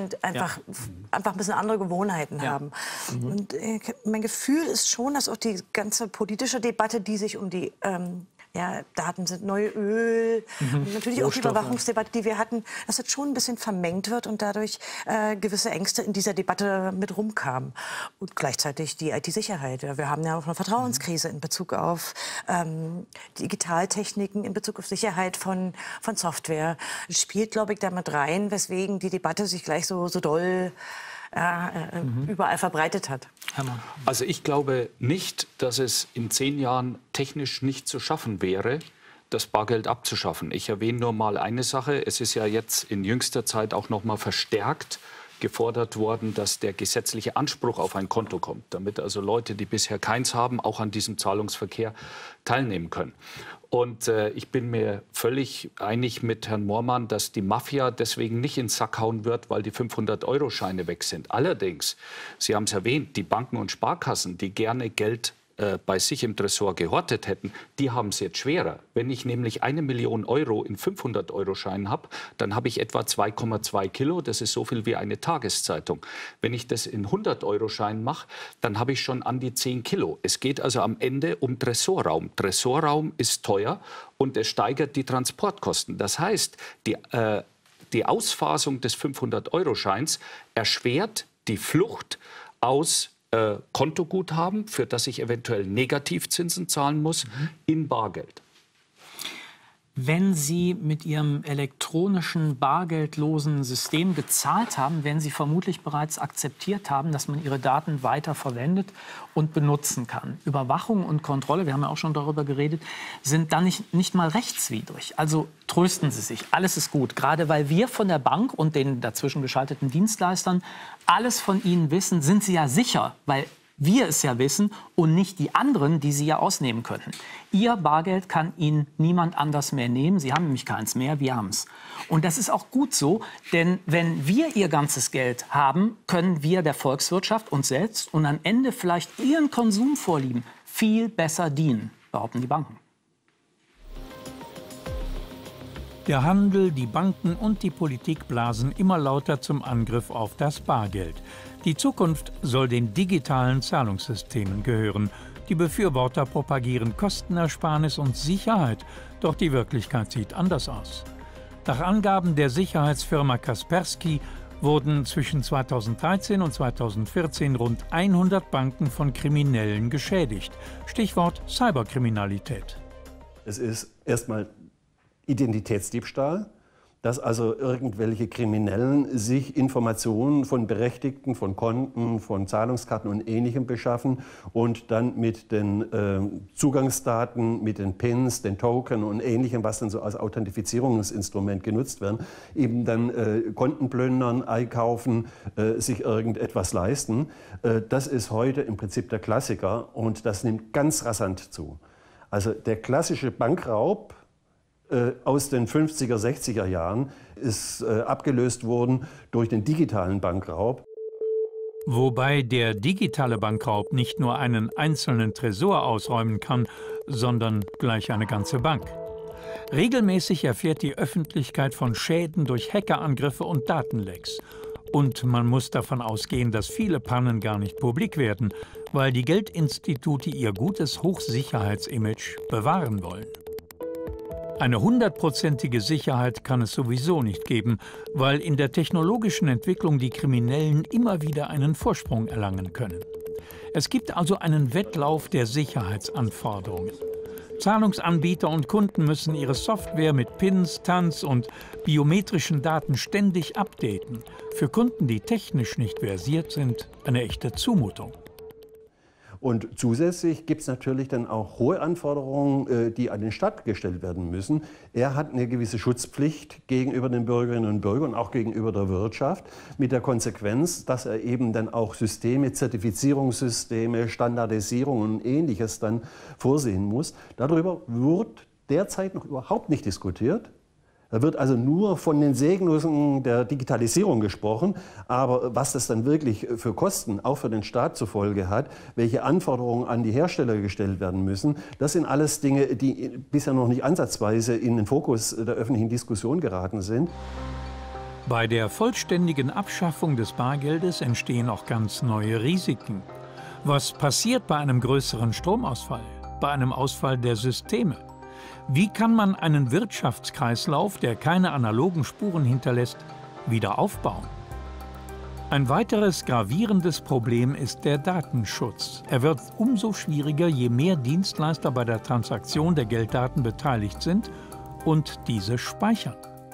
Speaker 6: einfach ein bisschen andere Gewohnheiten haben. Und mein Gefühl ist schon, dass auch die ganze politische Debatte, die sich um die Daten sind neue Öl und natürlich auch die Überwachungsdebatte, die wir hatten, dass das schon ein bisschen vermengt wird und dadurch gewisse Ängste in dieser Debatte mit rumkamen. Und gleichzeitig die IT-Sicherheit. Wir haben ja auch eine Vertrauenskrise in Bezug auf Digitaltechniken, in Bezug auf Sicherheit von Software. Das spielt, glaube ich, damit rein, weswegen die Debatte sich gleich so doll überall verbreitet hat.
Speaker 5: Also ich glaube nicht, dass es in 10 Jahren technisch nicht zu schaffen wäre, das Bargeld abzuschaffen. Ich erwähne nur mal eine Sache. Es ist ja jetzt in jüngster Zeit auch noch mal verstärkt gefordert worden, dass der gesetzliche Anspruch auf ein Konto kommt, damit also Leute, die bisher keins haben, auch an diesem Zahlungsverkehr teilnehmen können. Und ich bin mir völlig einig mit Herrn Moormann, dass die Mafia deswegen nicht in den Sack hauen wird, weil die 500-Euro-Scheine weg sind. Allerdings, Sie haben es erwähnt, die Banken und Sparkassen, die gerne Geld bei sich im Tresor gehortet hätten, die haben es jetzt schwerer. Wenn ich nämlich 1 Million Euro in 500-Euro-Scheinen habe, dann habe ich etwa 2,2 Kilo. Das ist so viel wie eine Tageszeitung. Wenn ich das in 100-Euro-Scheinen mache, dann habe ich schon an die 10 Kilo. Es geht also am Ende um Tresorraum. Tresorraum ist teuer und es steigert die Transportkosten. Das heißt, die Ausphasung des 500-Euro-Scheins erschwert die Flucht aus Kontoguthaben, für das ich eventuell Negativzinsen zahlen muss, in Bargeld.
Speaker 1: Wenn Sie mit Ihrem elektronischen, bargeldlosen System gezahlt haben, werden Sie vermutlich bereits akzeptiert haben, dass man Ihre Daten weiter verwendet und benutzen kann. Überwachung und Kontrolle, wir haben ja auch schon darüber geredet, sind dann nicht mal rechtswidrig. Also trösten Sie sich, alles ist gut. Gerade weil wir von der Bank und den dazwischen geschalteten Dienstleistern alles von Ihnen wissen, sind Sie ja sicher, weil wir es ja wissen und nicht die anderen, die Sie ja ausnehmen könnten. Ihr Bargeld kann Ihnen niemand anders mehr nehmen. Sie haben nämlich keins mehr, wir haben es. Und das ist auch gut so, denn wenn wir Ihr ganzes Geld haben, können wir der Volkswirtschaft, uns selbst und am Ende vielleicht Ihren Konsumvorlieben viel besser dienen, behaupten die Banken.
Speaker 2: Der Handel, die Banken und die Politik blasen immer lauter zum Angriff auf das Bargeld. Die Zukunft soll den digitalen Zahlungssystemen gehören. Die Befürworter propagieren Kostenersparnis und Sicherheit, doch die Wirklichkeit sieht anders aus. Nach Angaben der Sicherheitsfirma Kaspersky wurden zwischen 2013 und 2014 rund 100 Banken von Kriminellen geschädigt. Stichwort Cyberkriminalität.
Speaker 9: Es ist erstmal Identitätsdiebstahl, dass also irgendwelche Kriminellen sich Informationen von Berechtigten, von Konten, von Zahlungskarten und Ähnlichem beschaffen und dann mit den Zugangsdaten, mit den Pins, den Token und Ähnlichem, was dann so als Authentifizierungsinstrument genutzt werden, eben dann Konten plündern, einkaufen, sich irgendetwas leisten. Das ist heute im Prinzip der Klassiker und das nimmt ganz rasant zu. Also der klassische Bankraub aus den 50er, 60er Jahren ist abgelöst worden durch den digitalen Bankraub.
Speaker 2: Wobei der digitale Bankraub nicht nur einen einzelnen Tresor ausräumen kann, sondern gleich eine ganze Bank. Regelmäßig erfährt die Öffentlichkeit von Schäden durch Hackerangriffe und Datenlecks. Und man muss davon ausgehen, dass viele Pannen gar nicht publik werden, weil die Geldinstitute ihr gutes Hochsicherheitsimage bewahren wollen. Eine 100%ige Sicherheit kann es sowieso nicht geben, weil in der technologischen Entwicklung die Kriminellen immer wieder einen Vorsprung erlangen können. Es gibt also einen Wettlauf der Sicherheitsanforderungen. Zahlungsanbieter und Kunden müssen ihre Software mit Pins, TANs und biometrischen Daten ständig updaten. Für Kunden, die technisch nicht versiert sind, eine echte Zumutung.
Speaker 9: Und zusätzlich gibt es natürlich dann auch hohe Anforderungen, die an den Staat gestellt werden müssen. Er hat eine gewisse Schutzpflicht gegenüber den Bürgerinnen und Bürgern und auch gegenüber der Wirtschaft, mit der Konsequenz, dass er eben dann auch Systeme, Zertifizierungssysteme, Standardisierung und Ähnliches dann vorsehen muss. Darüber wird derzeit noch überhaupt nicht diskutiert. Da wird also nur von den Segnungen der Digitalisierung gesprochen, aber was das dann wirklich für Kosten, auch für den Staat zur Folge hat, welche Anforderungen an die Hersteller gestellt werden müssen, das sind alles Dinge, die bisher noch nicht ansatzweise in den Fokus der öffentlichen Diskussion geraten sind.
Speaker 2: Bei der vollständigen Abschaffung des Bargeldes entstehen auch ganz neue Risiken. Was passiert bei einem größeren Stromausfall, bei einem Ausfall der Systeme? Wie kann man einen Wirtschaftskreislauf, der keine analogen Spuren hinterlässt, wieder aufbauen? Ein weiteres gravierendes Problem ist der Datenschutz. Er wird umso schwieriger, je mehr Dienstleister bei der Transaktion der Gelddaten beteiligt sind und diese speichern.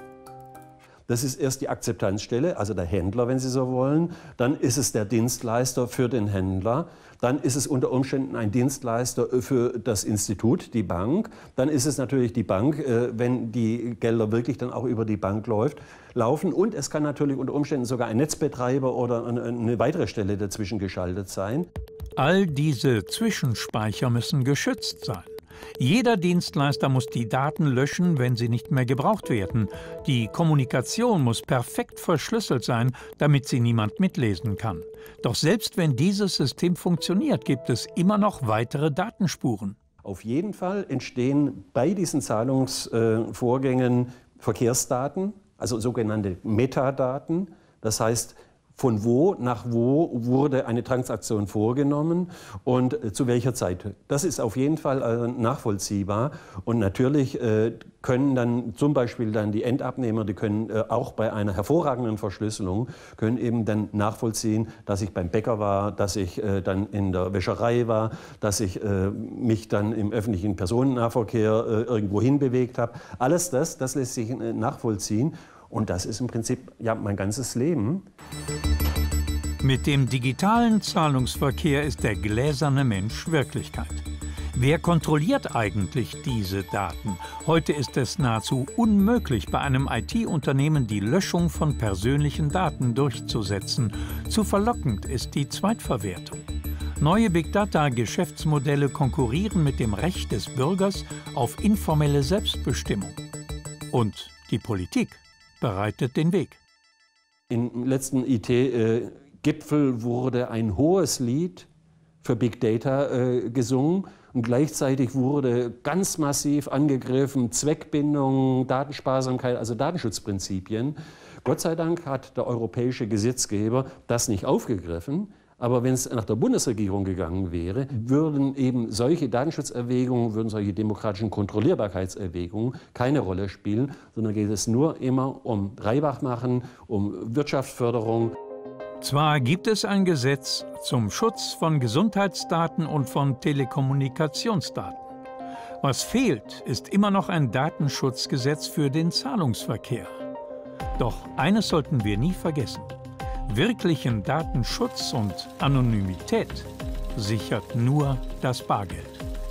Speaker 9: Das ist erst die Akzeptanzstelle, also der Händler, wenn Sie so wollen. Dann ist es der Dienstleister für den Händler. Dann ist es unter Umständen ein Dienstleister für das Institut, die Bank. Dann ist es natürlich die Bank, wenn die Gelder wirklich dann auch über die Bank laufen. Und es kann natürlich unter Umständen sogar ein Netzbetreiber oder eine weitere Stelle dazwischen geschaltet sein.
Speaker 2: All diese Zwischenspeicher müssen geschützt sein. Jeder Dienstleister muss die Daten löschen, wenn sie nicht mehr gebraucht werden. Die Kommunikation muss perfekt verschlüsselt sein, damit sie niemand mitlesen kann. Doch selbst wenn dieses System funktioniert, gibt es immer noch weitere Datenspuren.
Speaker 9: Auf jeden Fall entstehen bei diesen Zahlungsvorgängen Verkehrsdaten, also sogenannte Metadaten. Das heißt, von wo nach wo wurde eine Transaktion vorgenommen und zu welcher Zeit. Das ist auf jeden Fall nachvollziehbar. Und natürlich können dann zum Beispiel dann die Endabnehmer, die können auch bei einer hervorragenden Verschlüsselung, können eben dann nachvollziehen, dass ich beim Bäcker war, dass ich dann in der Wäscherei war, dass ich mich dann im öffentlichen Personennahverkehr irgendwo hinbewegt habe. Alles das lässt sich nachvollziehen. Und das ist im Prinzip ja mein ganzes Leben.
Speaker 2: Mit dem digitalen Zahlungsverkehr ist der gläserne Mensch Wirklichkeit. Wer kontrolliert eigentlich diese Daten? Heute ist es nahezu unmöglich, bei einem IT-Unternehmen die Löschung von persönlichen Daten durchzusetzen. Zu verlockend ist die Zweitverwertung. Neue Big-Data-Geschäftsmodelle konkurrieren mit dem Recht des Bürgers auf informelle Selbstbestimmung. Und die Politik bereitet den Weg.
Speaker 9: Im letzten IT-Gipfel wurde ein hohes Lied für Big Data gesungen und gleichzeitig wurde ganz massiv angegriffen Zweckbindung, Datensparsamkeit, also Datenschutzprinzipien. Gott sei Dank hat der europäische Gesetzgeber das nicht aufgegriffen. Aber wenn es nach der Bundesregierung gegangen wäre, würden eben solche Datenschutzerwägungen, würden solche demokratischen Kontrollierbarkeitserwägungen keine Rolle spielen, sondern geht es nur immer um Reibachmachen, um Wirtschaftsförderung.
Speaker 2: Zwar gibt es ein Gesetz zum Schutz von Gesundheitsdaten und von Telekommunikationsdaten. Was fehlt, ist immer noch ein Datenschutzgesetz für den Zahlungsverkehr. Doch eines sollten wir nie vergessen. Wirklichen Datenschutz und Anonymität sichert nur das Bargeld.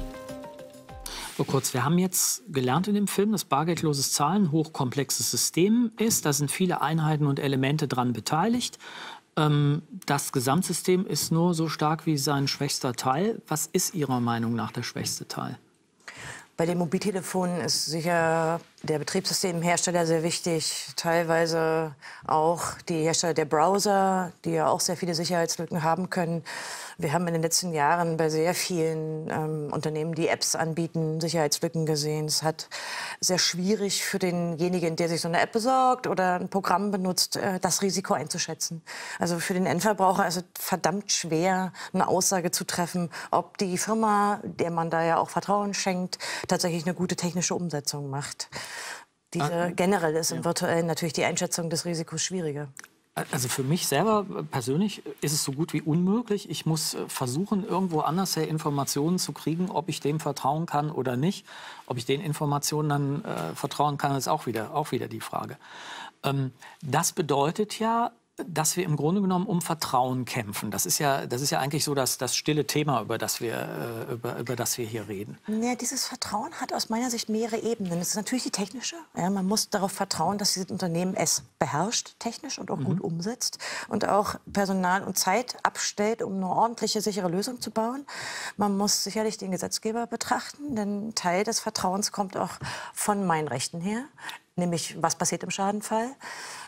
Speaker 1: So kurz, wir haben jetzt gelernt in dem Film, dass bargeldloses Zahlen ein hochkomplexes System ist. Da sind viele Einheiten und Elemente dran beteiligt. Das Gesamtsystem ist nur so stark wie sein schwächster Teil. Was ist Ihrer Meinung nach der schwächste Teil?
Speaker 6: Bei den Mobiltelefonen ist sicher der Betriebssystemhersteller sehr wichtig, teilweise auch die Hersteller der Browser, die ja auch sehr viele Sicherheitslücken haben können. Wir haben in den letzten Jahren bei sehr vielen Unternehmen, die Apps anbieten, Sicherheitslücken gesehen. Es hat sehr schwierig für denjenigen, der sich so eine App besorgt oder ein Programm benutzt, das Risiko einzuschätzen. Also für den Endverbraucher ist es verdammt schwer, eine Aussage zu treffen, ob die Firma, der man da ja auch Vertrauen schenkt, tatsächlich eine gute technische Umsetzung macht. Generell ist im Virtuellen natürlich die Einschätzung des Risikos schwieriger.
Speaker 1: Also für mich selber persönlich ist es so gut wie unmöglich. Ich muss versuchen, irgendwo anders her Informationen zu kriegen, ob ich dem vertrauen kann oder nicht. Ob ich den Informationen dann vertrauen kann, ist auch wieder die Frage. Das bedeutet ja, dass wir im Grunde genommen um Vertrauen kämpfen. Das ist ja eigentlich so das stille Thema, über das wir hier reden.
Speaker 6: Ja, dieses Vertrauen hat aus meiner Sicht mehrere Ebenen. Es ist natürlich die technische. Ja, man muss darauf vertrauen, dass dieses Unternehmen es beherrscht, technisch und auch gut umsetzt und auch Personal und Zeit abstellt, um eine ordentliche, sichere Lösung zu bauen. Man muss sicherlich den Gesetzgeber betrachten, denn Teil des Vertrauens kommt auch von meinen Rechten her. Nämlich, was passiert im Schadenfall?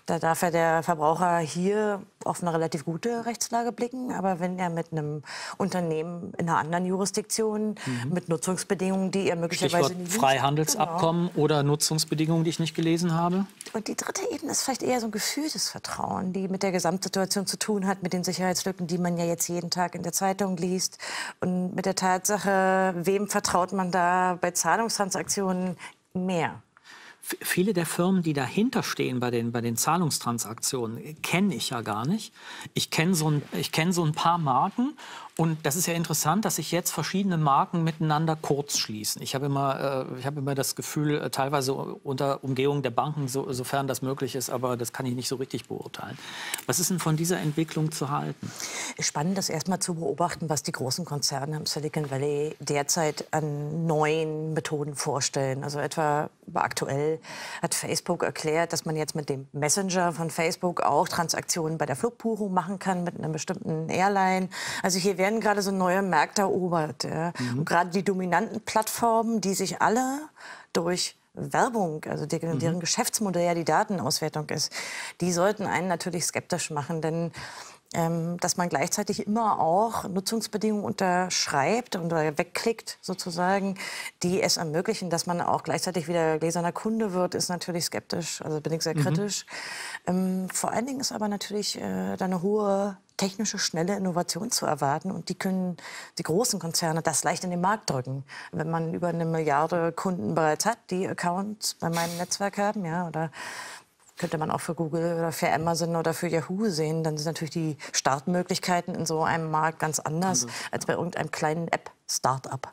Speaker 6: Da darf ja der Verbraucher hier auf eine relativ gute Rechtslage blicken. Aber wenn er mit einem Unternehmen in einer anderen Jurisdiktion mit Nutzungsbedingungen, die er möglicherweise
Speaker 1: Stichwort
Speaker 6: nicht...
Speaker 1: Freihandelsabkommen oder Nutzungsbedingungen, die ich nicht gelesen habe.
Speaker 6: Und die dritte Ebene ist vielleicht eher so ein gefühltes Vertrauen, die mit der Gesamtsituation zu tun hat, mit den Sicherheitslücken, die man ja jetzt jeden Tag in der Zeitung liest. Und mit der Tatsache, wem vertraut man da bei Zahlungstransaktionen mehr?
Speaker 1: Viele der Firmen, die dahinter stehen bei den Zahlungstransaktionen, kenne ich ja gar nicht. Ich kenne so ein paar Marken. Und das ist ja interessant, dass sich jetzt verschiedene Marken miteinander kurzschließen. Ich habe immer das Gefühl, teilweise unter Umgehung der Banken, sofern das möglich ist, aber das kann ich nicht so richtig beurteilen. Was ist denn von dieser Entwicklung zu halten?
Speaker 6: Spannend ist erstmal zu beobachten, was die großen Konzerne im Silicon Valley derzeit an neuen Methoden vorstellen. Also etwa aktuell hat Facebook erklärt, dass man jetzt mit dem Messenger von Facebook auch Transaktionen bei der Flugbuchung machen kann mit einer bestimmten Airline. Also hier werden gerade so neue Märkte erobert. Ja. Und gerade die dominanten Plattformen, die sich alle durch Werbung, also deren Geschäftsmodell ja die Datenauswertung ist, die sollten einen natürlich skeptisch machen, denn dass man gleichzeitig immer auch Nutzungsbedingungen unterschreibt oder wegklickt sozusagen, die es ermöglichen, dass man auch gleichzeitig wieder gläserner Kunde wird, ist natürlich skeptisch, also bin ich sehr kritisch. Vor allen Dingen ist aber natürlich da eine hohe technische, schnelle Innovation zu erwarten. Und die können die großen Konzerne das leicht in den Markt drücken. Wenn man über 1 Milliarde Kunden bereits hat, die Accounts bei meinem Netzwerk haben, ja, oder könnte man auch für Google oder für Amazon oder für Yahoo sehen, dann sind natürlich die Startmöglichkeiten in so einem Markt ganz anders als bei irgendeinem kleinen App-Startup.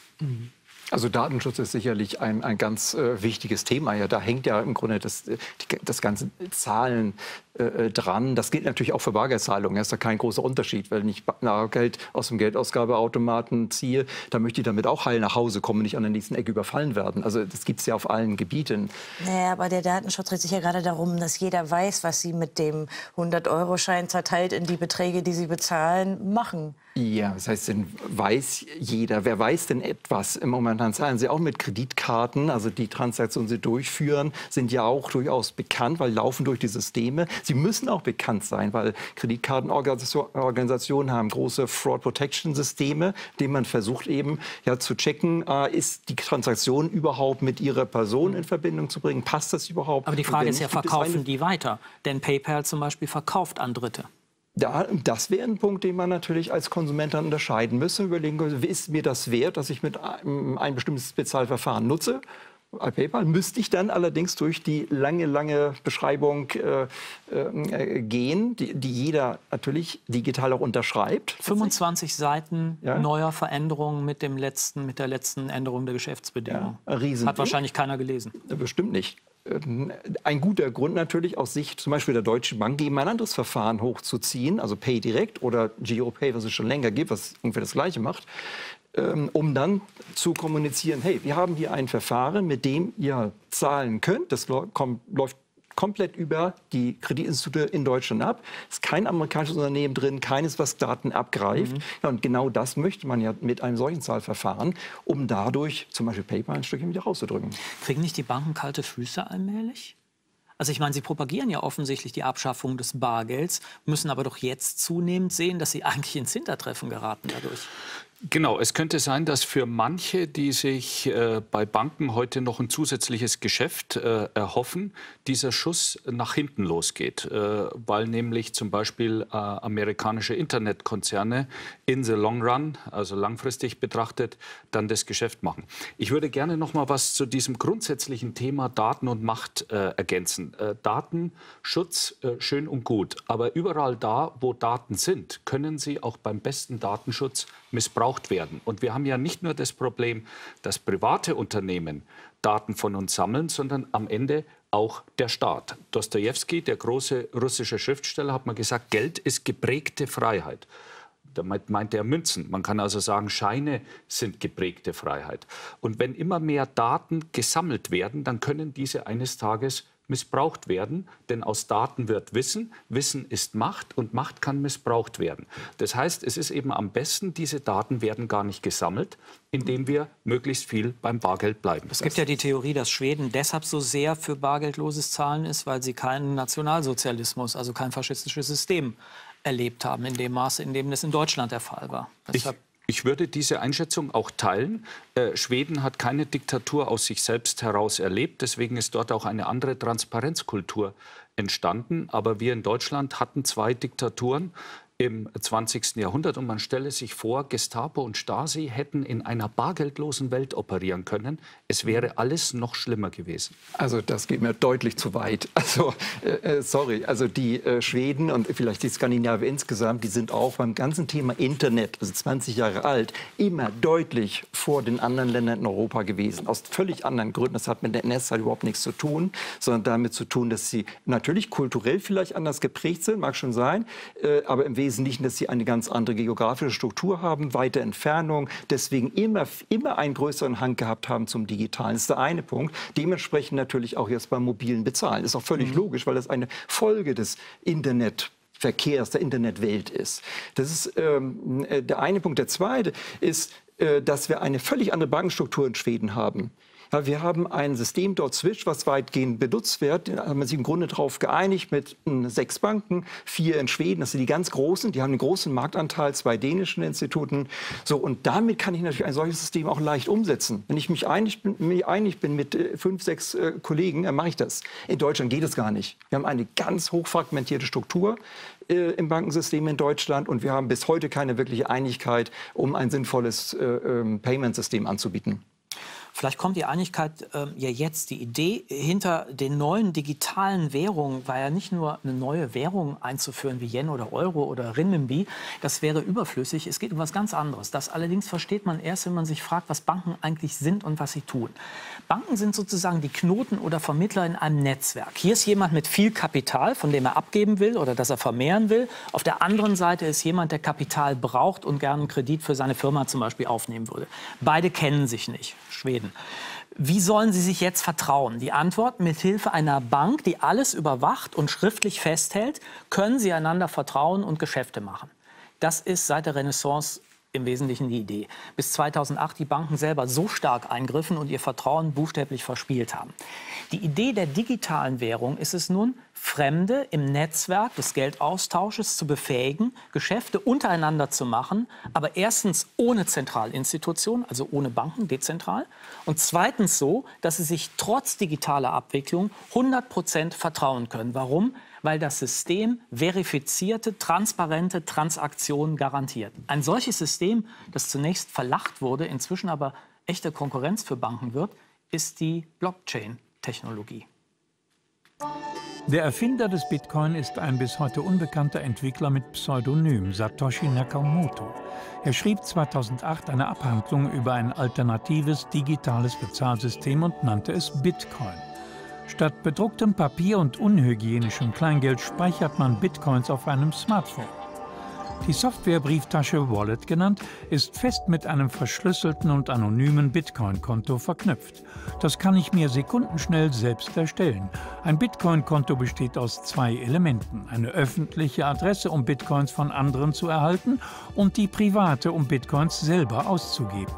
Speaker 4: Also Datenschutz ist sicherlich ein ganz wichtiges Thema. Ja, da hängt ja im Grunde das ganze Zahlen dran. Das gilt natürlich auch für Bargeldzahlungen. Da ist da kein großer Unterschied. Wenn ich Bargeld aus dem Geldausgabeautomaten ziehe, dann möchte ich damit auch heil nach Hause kommen und nicht an der nächsten Ecke überfallen werden. Also das gibt es ja auf allen Gebieten.
Speaker 6: Naja, aber der Datenschutz dreht sich ja gerade darum, dass jeder weiß, was sie mit dem 100-Euro-Schein zerteilt in die Beträge, die sie bezahlen, machen.
Speaker 4: Ja, das heißt, dann weiß jeder. Wer weiß denn etwas? Im Momentan zahlen sie auch mit Kreditkarten. Also die Transaktionen, die sie durchführen, sind ja auch durchaus bekannt, weil laufen durch die Systeme. Sie müssen auch bekannt sein, weil Kreditkartenorganisationen haben große Fraud-Protection-Systeme, denen man versucht eben ja zu checken, ist die Transaktion überhaupt mit ihrer Person in Verbindung zu bringen? Passt das überhaupt?
Speaker 1: Aber die Frage ist ja, verkaufen die weiter? Denn PayPal zum Beispiel verkauft an Dritte.
Speaker 4: Das wäre ein Punkt, den man natürlich als Konsument dann unterscheiden müsste. Überlegen, ist mir das wert, dass ich mit ein bestimmtes Bezahlverfahren nutze? Bei PayPal müsste ich dann allerdings durch die lange Beschreibung gehen, die jeder natürlich digital auch unterschreibt.
Speaker 1: 25 Seiten neuer Veränderungen mit der letzten Änderung der Geschäftsbedingungen.
Speaker 4: Ja,
Speaker 1: hat wahrscheinlich keiner gelesen.
Speaker 4: Bestimmt nicht. Ein guter Grund natürlich aus Sicht zum Beispiel der Deutschen Bank, eben ein anderes Verfahren hochzuziehen, also PayDirect oder GiroPay, was es schon länger gibt, was ungefähr das Gleiche macht, um dann zu kommunizieren, hey, wir haben hier ein Verfahren, mit dem ihr zahlen könnt, das läuft komplett über die Kreditinstitute in Deutschland ab. Es ist kein amerikanisches Unternehmen drin, keines, was Daten abgreift. Ja, und genau das möchte man ja mit einem solchen Zahlverfahren, um dadurch zum Beispiel PayPal ein Stückchen wieder rauszudrücken.
Speaker 1: Kriegen nicht die Banken kalte Füße allmählich? Also ich meine, sie propagieren ja offensichtlich die Abschaffung des Bargelds, müssen aber doch jetzt zunehmend sehen, dass sie eigentlich ins Hintertreffen geraten dadurch.
Speaker 5: Genau, es könnte sein, dass für manche, die sich bei Banken heute noch ein zusätzliches Geschäft erhoffen, dieser Schuss nach hinten losgeht, weil nämlich zum Beispiel amerikanische Internetkonzerne in the long run, also langfristig betrachtet, dann das Geschäft machen. Ich würde gerne noch mal was zu diesem grundsätzlichen Thema Daten und Macht ergänzen. Datenschutz, schön und gut, aber überall da, wo Daten sind, können sie auch beim besten Datenschutz missbraucht werden. Und wir haben ja nicht nur das Problem, dass private Unternehmen Daten von uns sammeln, sondern am Ende auch der Staat. Dostojewski, der große russische Schriftsteller, hat mal gesagt, Geld ist geprägte Freiheit. Damit meint er Münzen. Man kann also sagen, Scheine sind geprägte Freiheit. Und wenn immer mehr Daten gesammelt werden, dann können diese eines Tages missbraucht werden, denn aus Daten wird Wissen, Wissen ist Macht und Macht kann missbraucht werden. Das heißt, es ist eben am besten, diese Daten werden gar nicht gesammelt, indem wir möglichst viel beim Bargeld bleiben.
Speaker 1: Es gibt ja die Theorie, dass Schweden deshalb so sehr für bargeldloses Zahlen ist, weil sie keinen Nationalsozialismus, also kein faschistisches System erlebt haben, in dem Maße, in dem das in Deutschland der Fall war.
Speaker 5: Ich würde diese Einschätzung auch teilen. Schweden hat keine Diktatur aus sich selbst heraus erlebt. Deswegen ist dort auch eine andere Transparenzkultur entstanden. Aber wir in Deutschland hatten 2 Diktaturen im 20. Jahrhundert. Und man stelle sich vor, Gestapo und Stasi hätten in einer bargeldlosen Welt operieren können. Es wäre alles noch schlimmer gewesen.
Speaker 4: Also das geht mir deutlich zu weit. Also sorry, also die Schweden und vielleicht die Skandinavier insgesamt, die sind auch beim ganzen Thema Internet, also 20 Jahre alt, immer deutlich vor den anderen Ländern in Europa gewesen. Aus völlig anderen Gründen. Das hat mit der NS-Zeit überhaupt nichts zu tun, sondern damit zu tun, dass sie natürlich kulturell vielleicht anders geprägt sind, mag schon sein, aber im Wesentlichen, dass sie eine ganz andere geografische Struktur haben, weite Entfernung, deswegen immer einen größeren Hang gehabt haben zum Digitalen. Das ist der eine Punkt. Dementsprechend natürlich auch jetzt beim mobilen Bezahlen. Das ist auch völlig logisch, weil das eine Folge des Internetverkehrs, der Internetwelt ist. Das ist der eine Punkt. Der zweite ist, dass wir eine völlig andere Bankenstruktur in Schweden haben. Ja, wir haben ein System dort Swish, was weitgehend benutzt wird. Da haben wir sich im Grunde darauf geeinigt mit 6 Banken, 4 in Schweden. Das sind die ganz großen. Die haben einen großen Marktanteil, 2 dänischen Instituten. So, und damit kann ich natürlich ein solches System auch leicht umsetzen. Wenn ich mich einig bin mit 5, 6 Kollegen, dann mache ich das. In Deutschland geht es gar nicht. Wir haben eine ganz hochfragmentierte Struktur im Bankensystem in Deutschland und wir haben bis heute keine wirkliche Einigkeit, um ein sinnvolles Payment-System anzubieten.
Speaker 1: Vielleicht kommt die Einigkeit ja jetzt. Die Idee hinter den neuen digitalen Währungen war ja nicht nur eine neue Währung einzuführen wie Yen oder Euro oder Renminbi. Das wäre überflüssig. Es geht um was ganz anderes. Das allerdings versteht man erst, wenn man sich fragt, was Banken eigentlich sind und was sie tun. Banken sind sozusagen die Knoten oder Vermittler in einem Netzwerk. Hier ist jemand mit viel Kapital, von dem er abgeben will oder das er vermehren will. Auf der anderen Seite ist jemand, der Kapital braucht und gerne einen Kredit für seine Firma zum Beispiel aufnehmen würde. Beide kennen sich nicht. Schweden. Wie sollen sie sich jetzt vertrauen? Die Antwort: Mithilfe einer Bank, die alles überwacht und schriftlich festhält, können sie einander vertrauen und Geschäfte machen. Das ist seit der Renaissance im Wesentlichen die Idee. Bis 2008 die Banken selber so stark eingriffen und ihr Vertrauen buchstäblich verspielt haben. Die Idee der digitalen Währung ist es nun, Fremde im Netzwerk des Geldaustausches zu befähigen, Geschäfte untereinander zu machen, aber erstens ohne Zentralinstitution, also ohne Banken, dezentral, und zweitens so, dass sie sich trotz digitaler Abwicklung 100% vertrauen können. Warum? Weil das System verifizierte, transparente Transaktionen garantiert. Ein solches System, das zunächst verlacht wurde, inzwischen aber echte Konkurrenz für Banken wird, ist die Blockchain-Technologie.
Speaker 2: Der Erfinder des Bitcoin ist ein bis heute unbekannter Entwickler mit Pseudonym, Satoshi Nakamoto. Er schrieb 2008 eine Abhandlung über ein alternatives digitales Bezahlsystem und nannte es Bitcoin. Statt bedrucktem Papier und unhygienischem Kleingeld speichert man Bitcoins auf einem Smartphone. Die Software-Brieftasche Wallet genannt, ist fest mit einem verschlüsselten und anonymen Bitcoin-Konto verknüpft. Das kann ich mir sekundenschnell selbst erstellen. Ein Bitcoin-Konto besteht aus 2 Elementen: eine öffentliche Adresse, um Bitcoins von anderen zu erhalten, und die private, um Bitcoins selber auszugeben.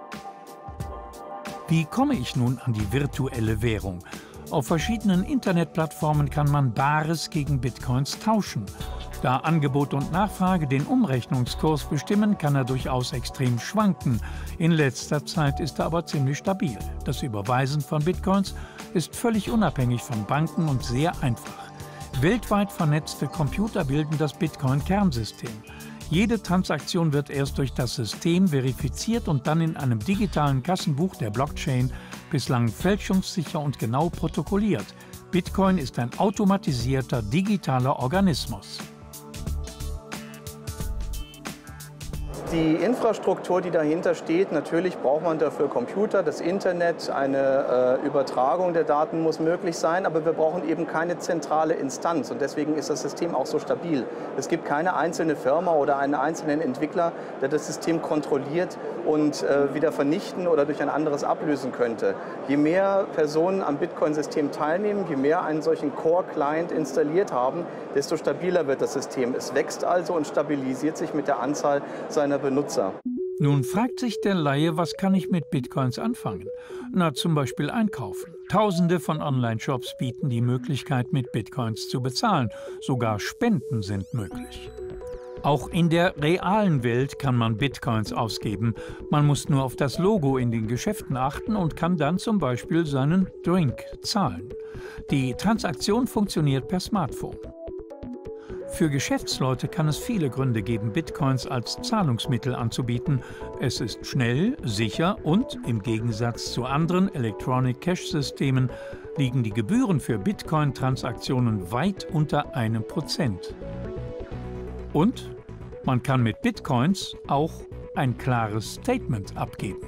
Speaker 2: Wie komme ich nun an die virtuelle Währung? Auf verschiedenen Internetplattformen kann man Bares gegen Bitcoins tauschen. Da Angebot und Nachfrage den Umrechnungskurs bestimmen, kann er durchaus extrem schwanken. In letzter Zeit ist er aber ziemlich stabil. Das Überweisen von Bitcoins ist völlig unabhängig von Banken und sehr einfach. Weltweit vernetzte Computer bilden das Bitcoin-Kernsystem. Jede Transaktion wird erst durch das System verifiziert und dann in einem digitalen Kassenbuch der Blockchain bislang fälschungssicher und genau protokolliert. Bitcoin ist ein automatisierter digitaler Organismus.
Speaker 10: Die Infrastruktur, die dahinter steht, natürlich braucht man dafür Computer, das Internet, eine Übertragung der Daten muss möglich sein, aber wir brauchen eben keine zentrale Instanz und deswegen ist das System auch so stabil. Es gibt keine einzelne Firma oder einen einzelnen Entwickler, der das System kontrolliert und wieder vernichten oder durch ein anderes ablösen könnte. Je mehr Personen am Bitcoin-System teilnehmen, je mehr einen solchen Core-Client installiert haben, desto stabiler wird das System. Es wächst also und stabilisiert sich mit der Anzahl seiner Benutzer.
Speaker 2: Nun fragt sich der Laie, was kann ich mit Bitcoins anfangen? Na, zum Beispiel einkaufen. Tausende von Online-Shops bieten die Möglichkeit, mit Bitcoins zu bezahlen. Sogar Spenden sind möglich. Auch in der realen Welt kann man Bitcoins ausgeben. Man muss nur auf das Logo in den Geschäften achten und kann dann zum Beispiel seinen Drink zahlen. Die Transaktion funktioniert per Smartphone. Für Geschäftsleute kann es viele Gründe geben, Bitcoins als Zahlungsmittel anzubieten. Es ist schnell, sicher und im Gegensatz zu anderen Electronic-Cash-Systemen liegen die Gebühren für Bitcoin-Transaktionen weit unter 1%. Und man kann mit Bitcoins auch ein klares Statement abgeben.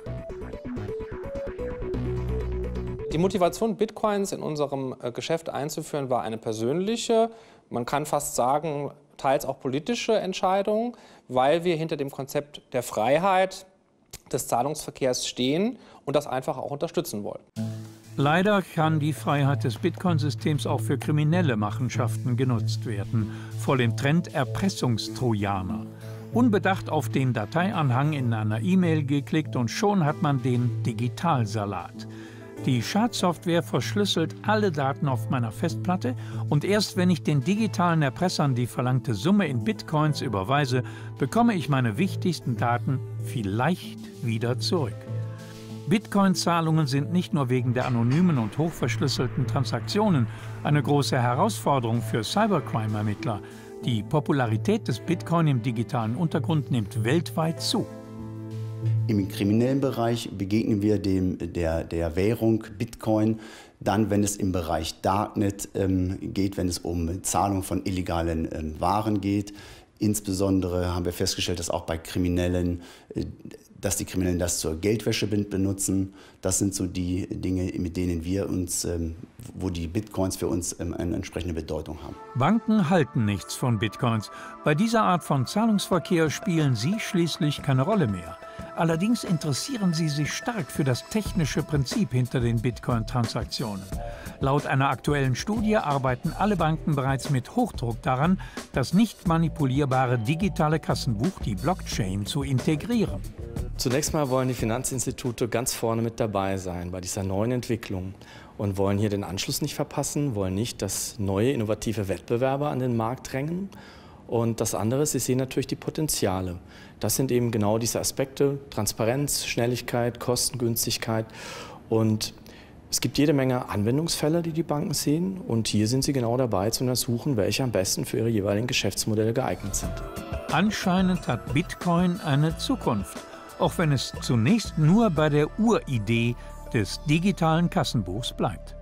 Speaker 11: Die Motivation, Bitcoins in unserem Geschäft einzuführen, war eine persönliche, man kann fast sagen, teils auch politische Entscheidung, weil wir hinter dem Konzept der Freiheit des Zahlungsverkehrs stehen und das einfach auch unterstützen wollen.
Speaker 2: Leider kann die Freiheit des Bitcoin-Systems auch für kriminelle Machenschaften genutzt werden, vor dem Trend Erpressungstrojaner. Unbedacht auf den Dateianhang in einer E-Mail geklickt und schon hat man den Digitalsalat. Die Schadsoftware verschlüsselt alle Daten auf meiner Festplatte und erst wenn ich den digitalen Erpressern die verlangte Summe in Bitcoins überweise, bekomme ich meine wichtigsten Daten vielleicht wieder zurück. Bitcoin-Zahlungen sind nicht nur wegen der anonymen und hochverschlüsselten Transaktionen eine große Herausforderung für Cybercrime-Ermittler. Die Popularität des Bitcoin im digitalen Untergrund nimmt weltweit zu.
Speaker 12: Im kriminellen Bereich begegnen wir der Währung Bitcoin dann, wenn es im Bereich Darknet geht, wenn es um Zahlung von illegalen Waren geht. Insbesondere haben wir festgestellt, dass auch bei Kriminellen, dass die Kriminellen das zur Geldwäsche benutzen. Das sind so die Dinge, mit denen wir uns, wo die Bitcoins für uns eine entsprechende Bedeutung haben.
Speaker 2: Banken halten nichts von Bitcoins. Bei dieser Art von Zahlungsverkehr spielen sie schließlich keine Rolle mehr. Allerdings interessieren sie sich stark für das technische Prinzip hinter den Bitcoin-Transaktionen. Laut einer aktuellen Studie arbeiten alle Banken bereits mit Hochdruck daran, das nicht manipulierbare digitale Kassenbuch, die Blockchain, zu integrieren.
Speaker 13: Zunächst mal wollen die Finanzinstitute ganz vorne mit dabei sein bei dieser neuen Entwicklung und wollen hier den Anschluss nicht verpassen, wollen nicht, dass neue innovative Wettbewerber an den Markt drängen. Und das andere ist, sie sehen natürlich die Potenziale. Das sind eben genau diese Aspekte: Transparenz, Schnelligkeit, Kostengünstigkeit. Und es gibt jede Menge Anwendungsfälle, die die Banken sehen. Und hier sind sie genau dabei zu untersuchen, welche am besten für ihre jeweiligen Geschäftsmodelle geeignet sind.
Speaker 2: Anscheinend hat Bitcoin eine Zukunft, auch wenn es zunächst nur bei der Uridee des digitalen Kassenbuchs bleibt.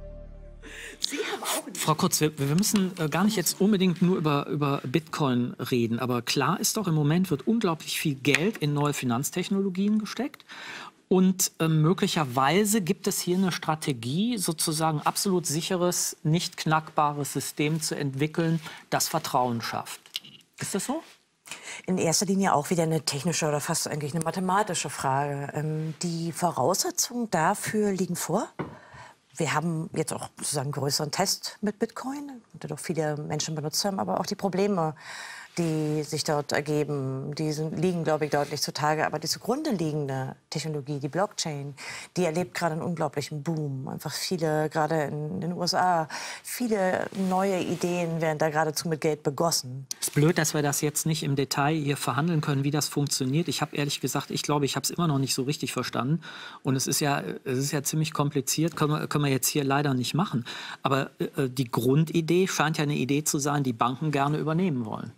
Speaker 1: Frau Kurz, wir müssen gar nicht jetzt unbedingt nur über Bitcoin reden, aber klar ist doch, im Moment wird unglaublich viel Geld in neue Finanztechnologien gesteckt. Und möglicherweise gibt es hier eine Strategie, sozusagen absolut sicheres, nicht knackbares System zu entwickeln, das Vertrauen schafft. Ist das so?
Speaker 6: In erster Linie auch wieder eine technische oder fast eigentlich eine mathematische Frage. Die Voraussetzungen dafür liegen vor. Wir haben jetzt auch sozusagen einen größeren Test mit Bitcoin, den doch viele Menschen benutzt haben, aber auch die Probleme, die sich dort ergeben, liegen, glaube ich, deutlich zutage. Aber die zugrunde liegende Technologie, die Blockchain, die erlebt gerade einen unglaublichen Boom. Einfach viele, gerade in den USA, viele neue Ideen werden da geradezu mit Geld begossen.
Speaker 1: Es ist blöd, dass wir das jetzt nicht im Detail hier verhandeln können, wie das funktioniert. Ich habe ehrlich gesagt, ich glaube, ich habe es immer noch nicht so richtig verstanden. Und es ist ja ziemlich kompliziert, können wir jetzt hier leider nicht machen. Aber die Grundidee scheint ja eine Idee zu sein, die Banken gerne übernehmen wollen.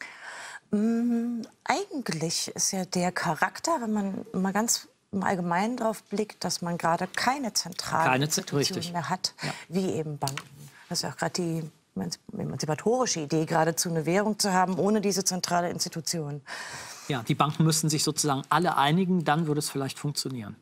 Speaker 6: Eigentlich ist ja der Charakter, wenn man mal ganz im Allgemeinen drauf blickt, dass man gerade keine zentrale Institution mehr hat, wie eben Banken. Das ist ja auch gerade emanzipatorische Idee, geradezu eine Währung zu haben, ohne diese zentrale Institution.
Speaker 1: Ja, die Banken müssten sich sozusagen alle einigen, dann würde es vielleicht funktionieren.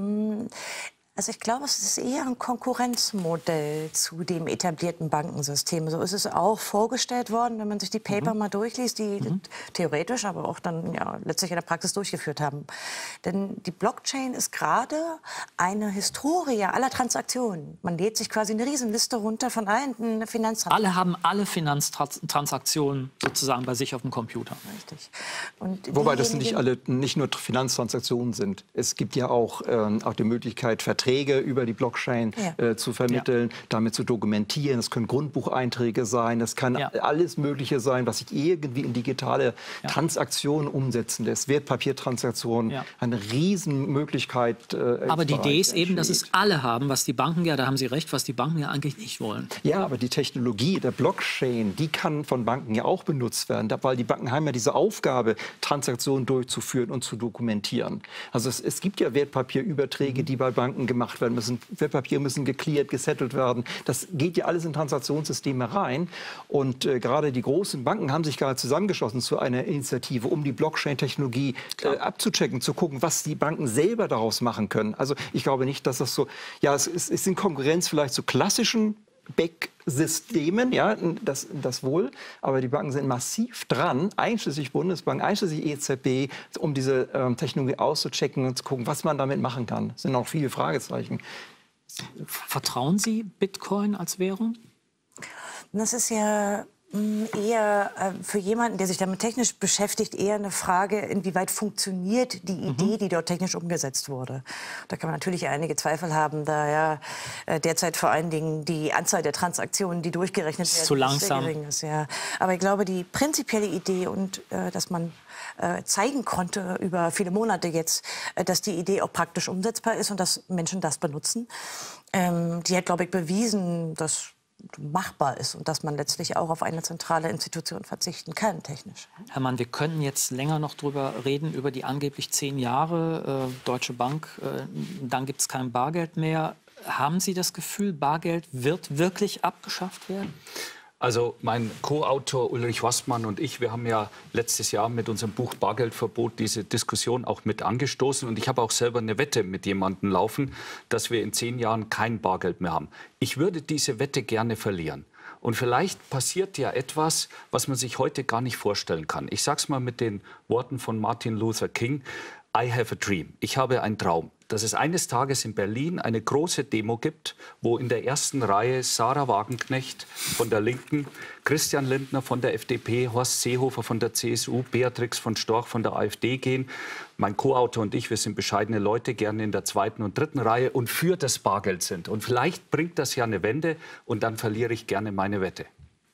Speaker 6: Also ich glaube, es ist eher ein Konkurrenzmodell zu dem etablierten Bankensystem. So ist es auch vorgestellt worden, wenn man sich die Paper mal durchliest, die theoretisch, aber auch dann ja, letztlich in der Praxis durchgeführt haben. Denn die Blockchain ist gerade eine Historie aller Transaktionen. Man lädt sich quasi eine Riesenliste runter von allen Finanztransaktionen.
Speaker 1: Alle haben alle Finanztransaktionen sozusagen bei sich auf dem Computer.
Speaker 6: Richtig. Und
Speaker 4: wobei das nicht nur Finanztransaktionen sind. Es gibt ja auch die Möglichkeit, Verträge über die Blockchain zu vermitteln, damit zu dokumentieren. Es können Grundbucheinträge sein, es kann alles Mögliche sein, was sich irgendwie in digitale Transaktionen umsetzen lässt. Wertpapiertransaktionen, eine Riesenmöglichkeit.
Speaker 1: Aber die Idee ist eben, dass es alle haben, was die Banken da haben Sie recht, was die Banken ja eigentlich nicht wollen.
Speaker 4: Ja, aber die Technologie der Blockchain, die kann von Banken ja auch benutzt werden, weil die Banken haben ja diese Aufgabe, Transaktionen durchzuführen und zu dokumentieren. Also es gibt ja Wertpapierüberträge, die bei Banken gemacht werden müssen. Wertpapiere müssen gecleared, gesettelt werden. Das geht ja alles in Transaktionssysteme rein. Und gerade die großen Banken haben sich gerade zusammengeschlossen zu einer Initiative, um die Blockchain-Technologie abzuchecken, zu gucken, was die Banken selber daraus machen können. Also ich glaube nicht, dass das so, ja, es ist in Konkurrenz vielleicht zu klassischen Backsystemen, ja, das wohl, aber die Banken sind massiv dran, einschließlich Bundesbank, einschließlich EZB, um diese Technologie auszuchecken und zu gucken, was man damit machen kann. Es sind noch viele Fragezeichen.
Speaker 1: Vertrauen Sie Bitcoin als Währung?
Speaker 6: Das ist ja eher für jemanden, der sich damit technisch beschäftigt, eher eine Frage, inwieweit funktioniert die Idee, die dort technisch umgesetzt wurde. Da kann man natürlich einige Zweifel haben, da ja derzeit vor allen Dingen die Anzahl der Transaktionen, die durchgerechnet werden,
Speaker 1: zu langsam.
Speaker 6: Sehr gering ist. Ja. Aber ich glaube, die prinzipielle Idee und dass man zeigen konnte über viele Monate jetzt, dass die Idee auch praktisch umsetzbar ist und dass Menschen das benutzen, die hat, glaube ich, bewiesen, dass machbar ist und dass man letztlich auch auf eine zentrale Institution verzichten kann, technisch.
Speaker 1: Herr Mann, wir können jetzt länger noch drüber reden, über die angeblich 10 Jahre Deutsche Bank, dann gibt es kein Bargeld mehr. Haben Sie das Gefühl, Bargeld wird wirklich abgeschafft werden?
Speaker 5: Also mein Co-Autor Ulrich Wassmann und ich, wir haben ja letztes Jahr mit unserem Buch Bargeldverbot diese Diskussion auch mit angestoßen. Und ich habe auch selber eine Wette mit jemandem laufen, dass wir in 10 Jahren kein Bargeld mehr haben. Ich würde diese Wette gerne verlieren. Und vielleicht passiert ja etwas, was man sich heute gar nicht vorstellen kann. Ich sage es mal mit den Worten von Martin Luther King. I have a dream. Ich habe einen Traum, dass es eines Tages in Berlin eine große Demo gibt, wo in der ersten Reihe Sarah Wagenknecht von der Linken, Christian Lindner von der FDP, Horst Seehofer von der CSU, Beatrix von Storch von der AfD gehen. Mein Co-Autor und ich, wir sind bescheidene Leute, gerne in der 2. und 3. Reihe und für das Bargeld sind. Und vielleicht bringt das ja eine Wende und dann verliere ich gerne meine Wette.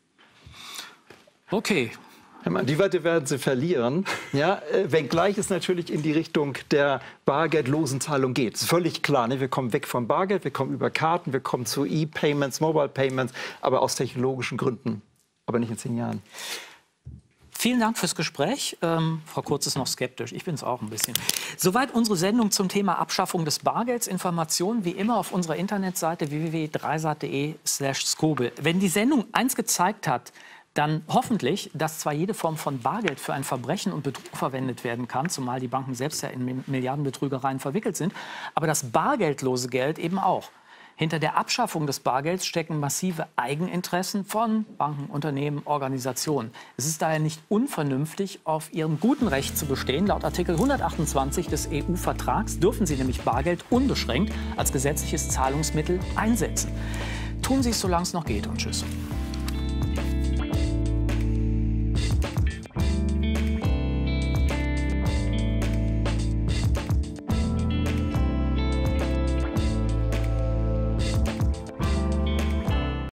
Speaker 1: Okay.
Speaker 4: Die Wette werden Sie verlieren, ja, wenngleich es natürlich in die Richtung der bargeldlosen Zahlung geht. Das ist völlig klar, ne? Wir kommen weg vom Bargeld, wir kommen über Karten, wir kommen zu E-Payments, Mobile Payments, aber aus technologischen Gründen, aber nicht in 10 Jahren.
Speaker 1: Vielen Dank fürs Gespräch. Frau Kurz ist noch skeptisch, ich bin es auch ein bisschen. Soweit unsere Sendung zum Thema Abschaffung des Bargelds. Informationen wie immer auf unserer Internetseite www.dreisat.de/Skobel. Wenn die Sendung eins gezeigt hat, dann hoffentlich, dass zwar jede Form von Bargeld für ein Verbrechen und Betrug verwendet werden kann, zumal die Banken selbst ja in Milliardenbetrügereien verwickelt sind, aber das bargeldlose Geld eben auch. Hinter der Abschaffung des Bargelds stecken massive Eigeninteressen von Banken, Unternehmen, Organisationen. Es ist daher nicht unvernünftig, auf ihrem guten Recht zu bestehen. Laut Artikel 128 des EU-Vertrags dürfen sie nämlich Bargeld unbeschränkt als gesetzliches Zahlungsmittel einsetzen. Tun Sie es, solange es noch geht, und tschüss.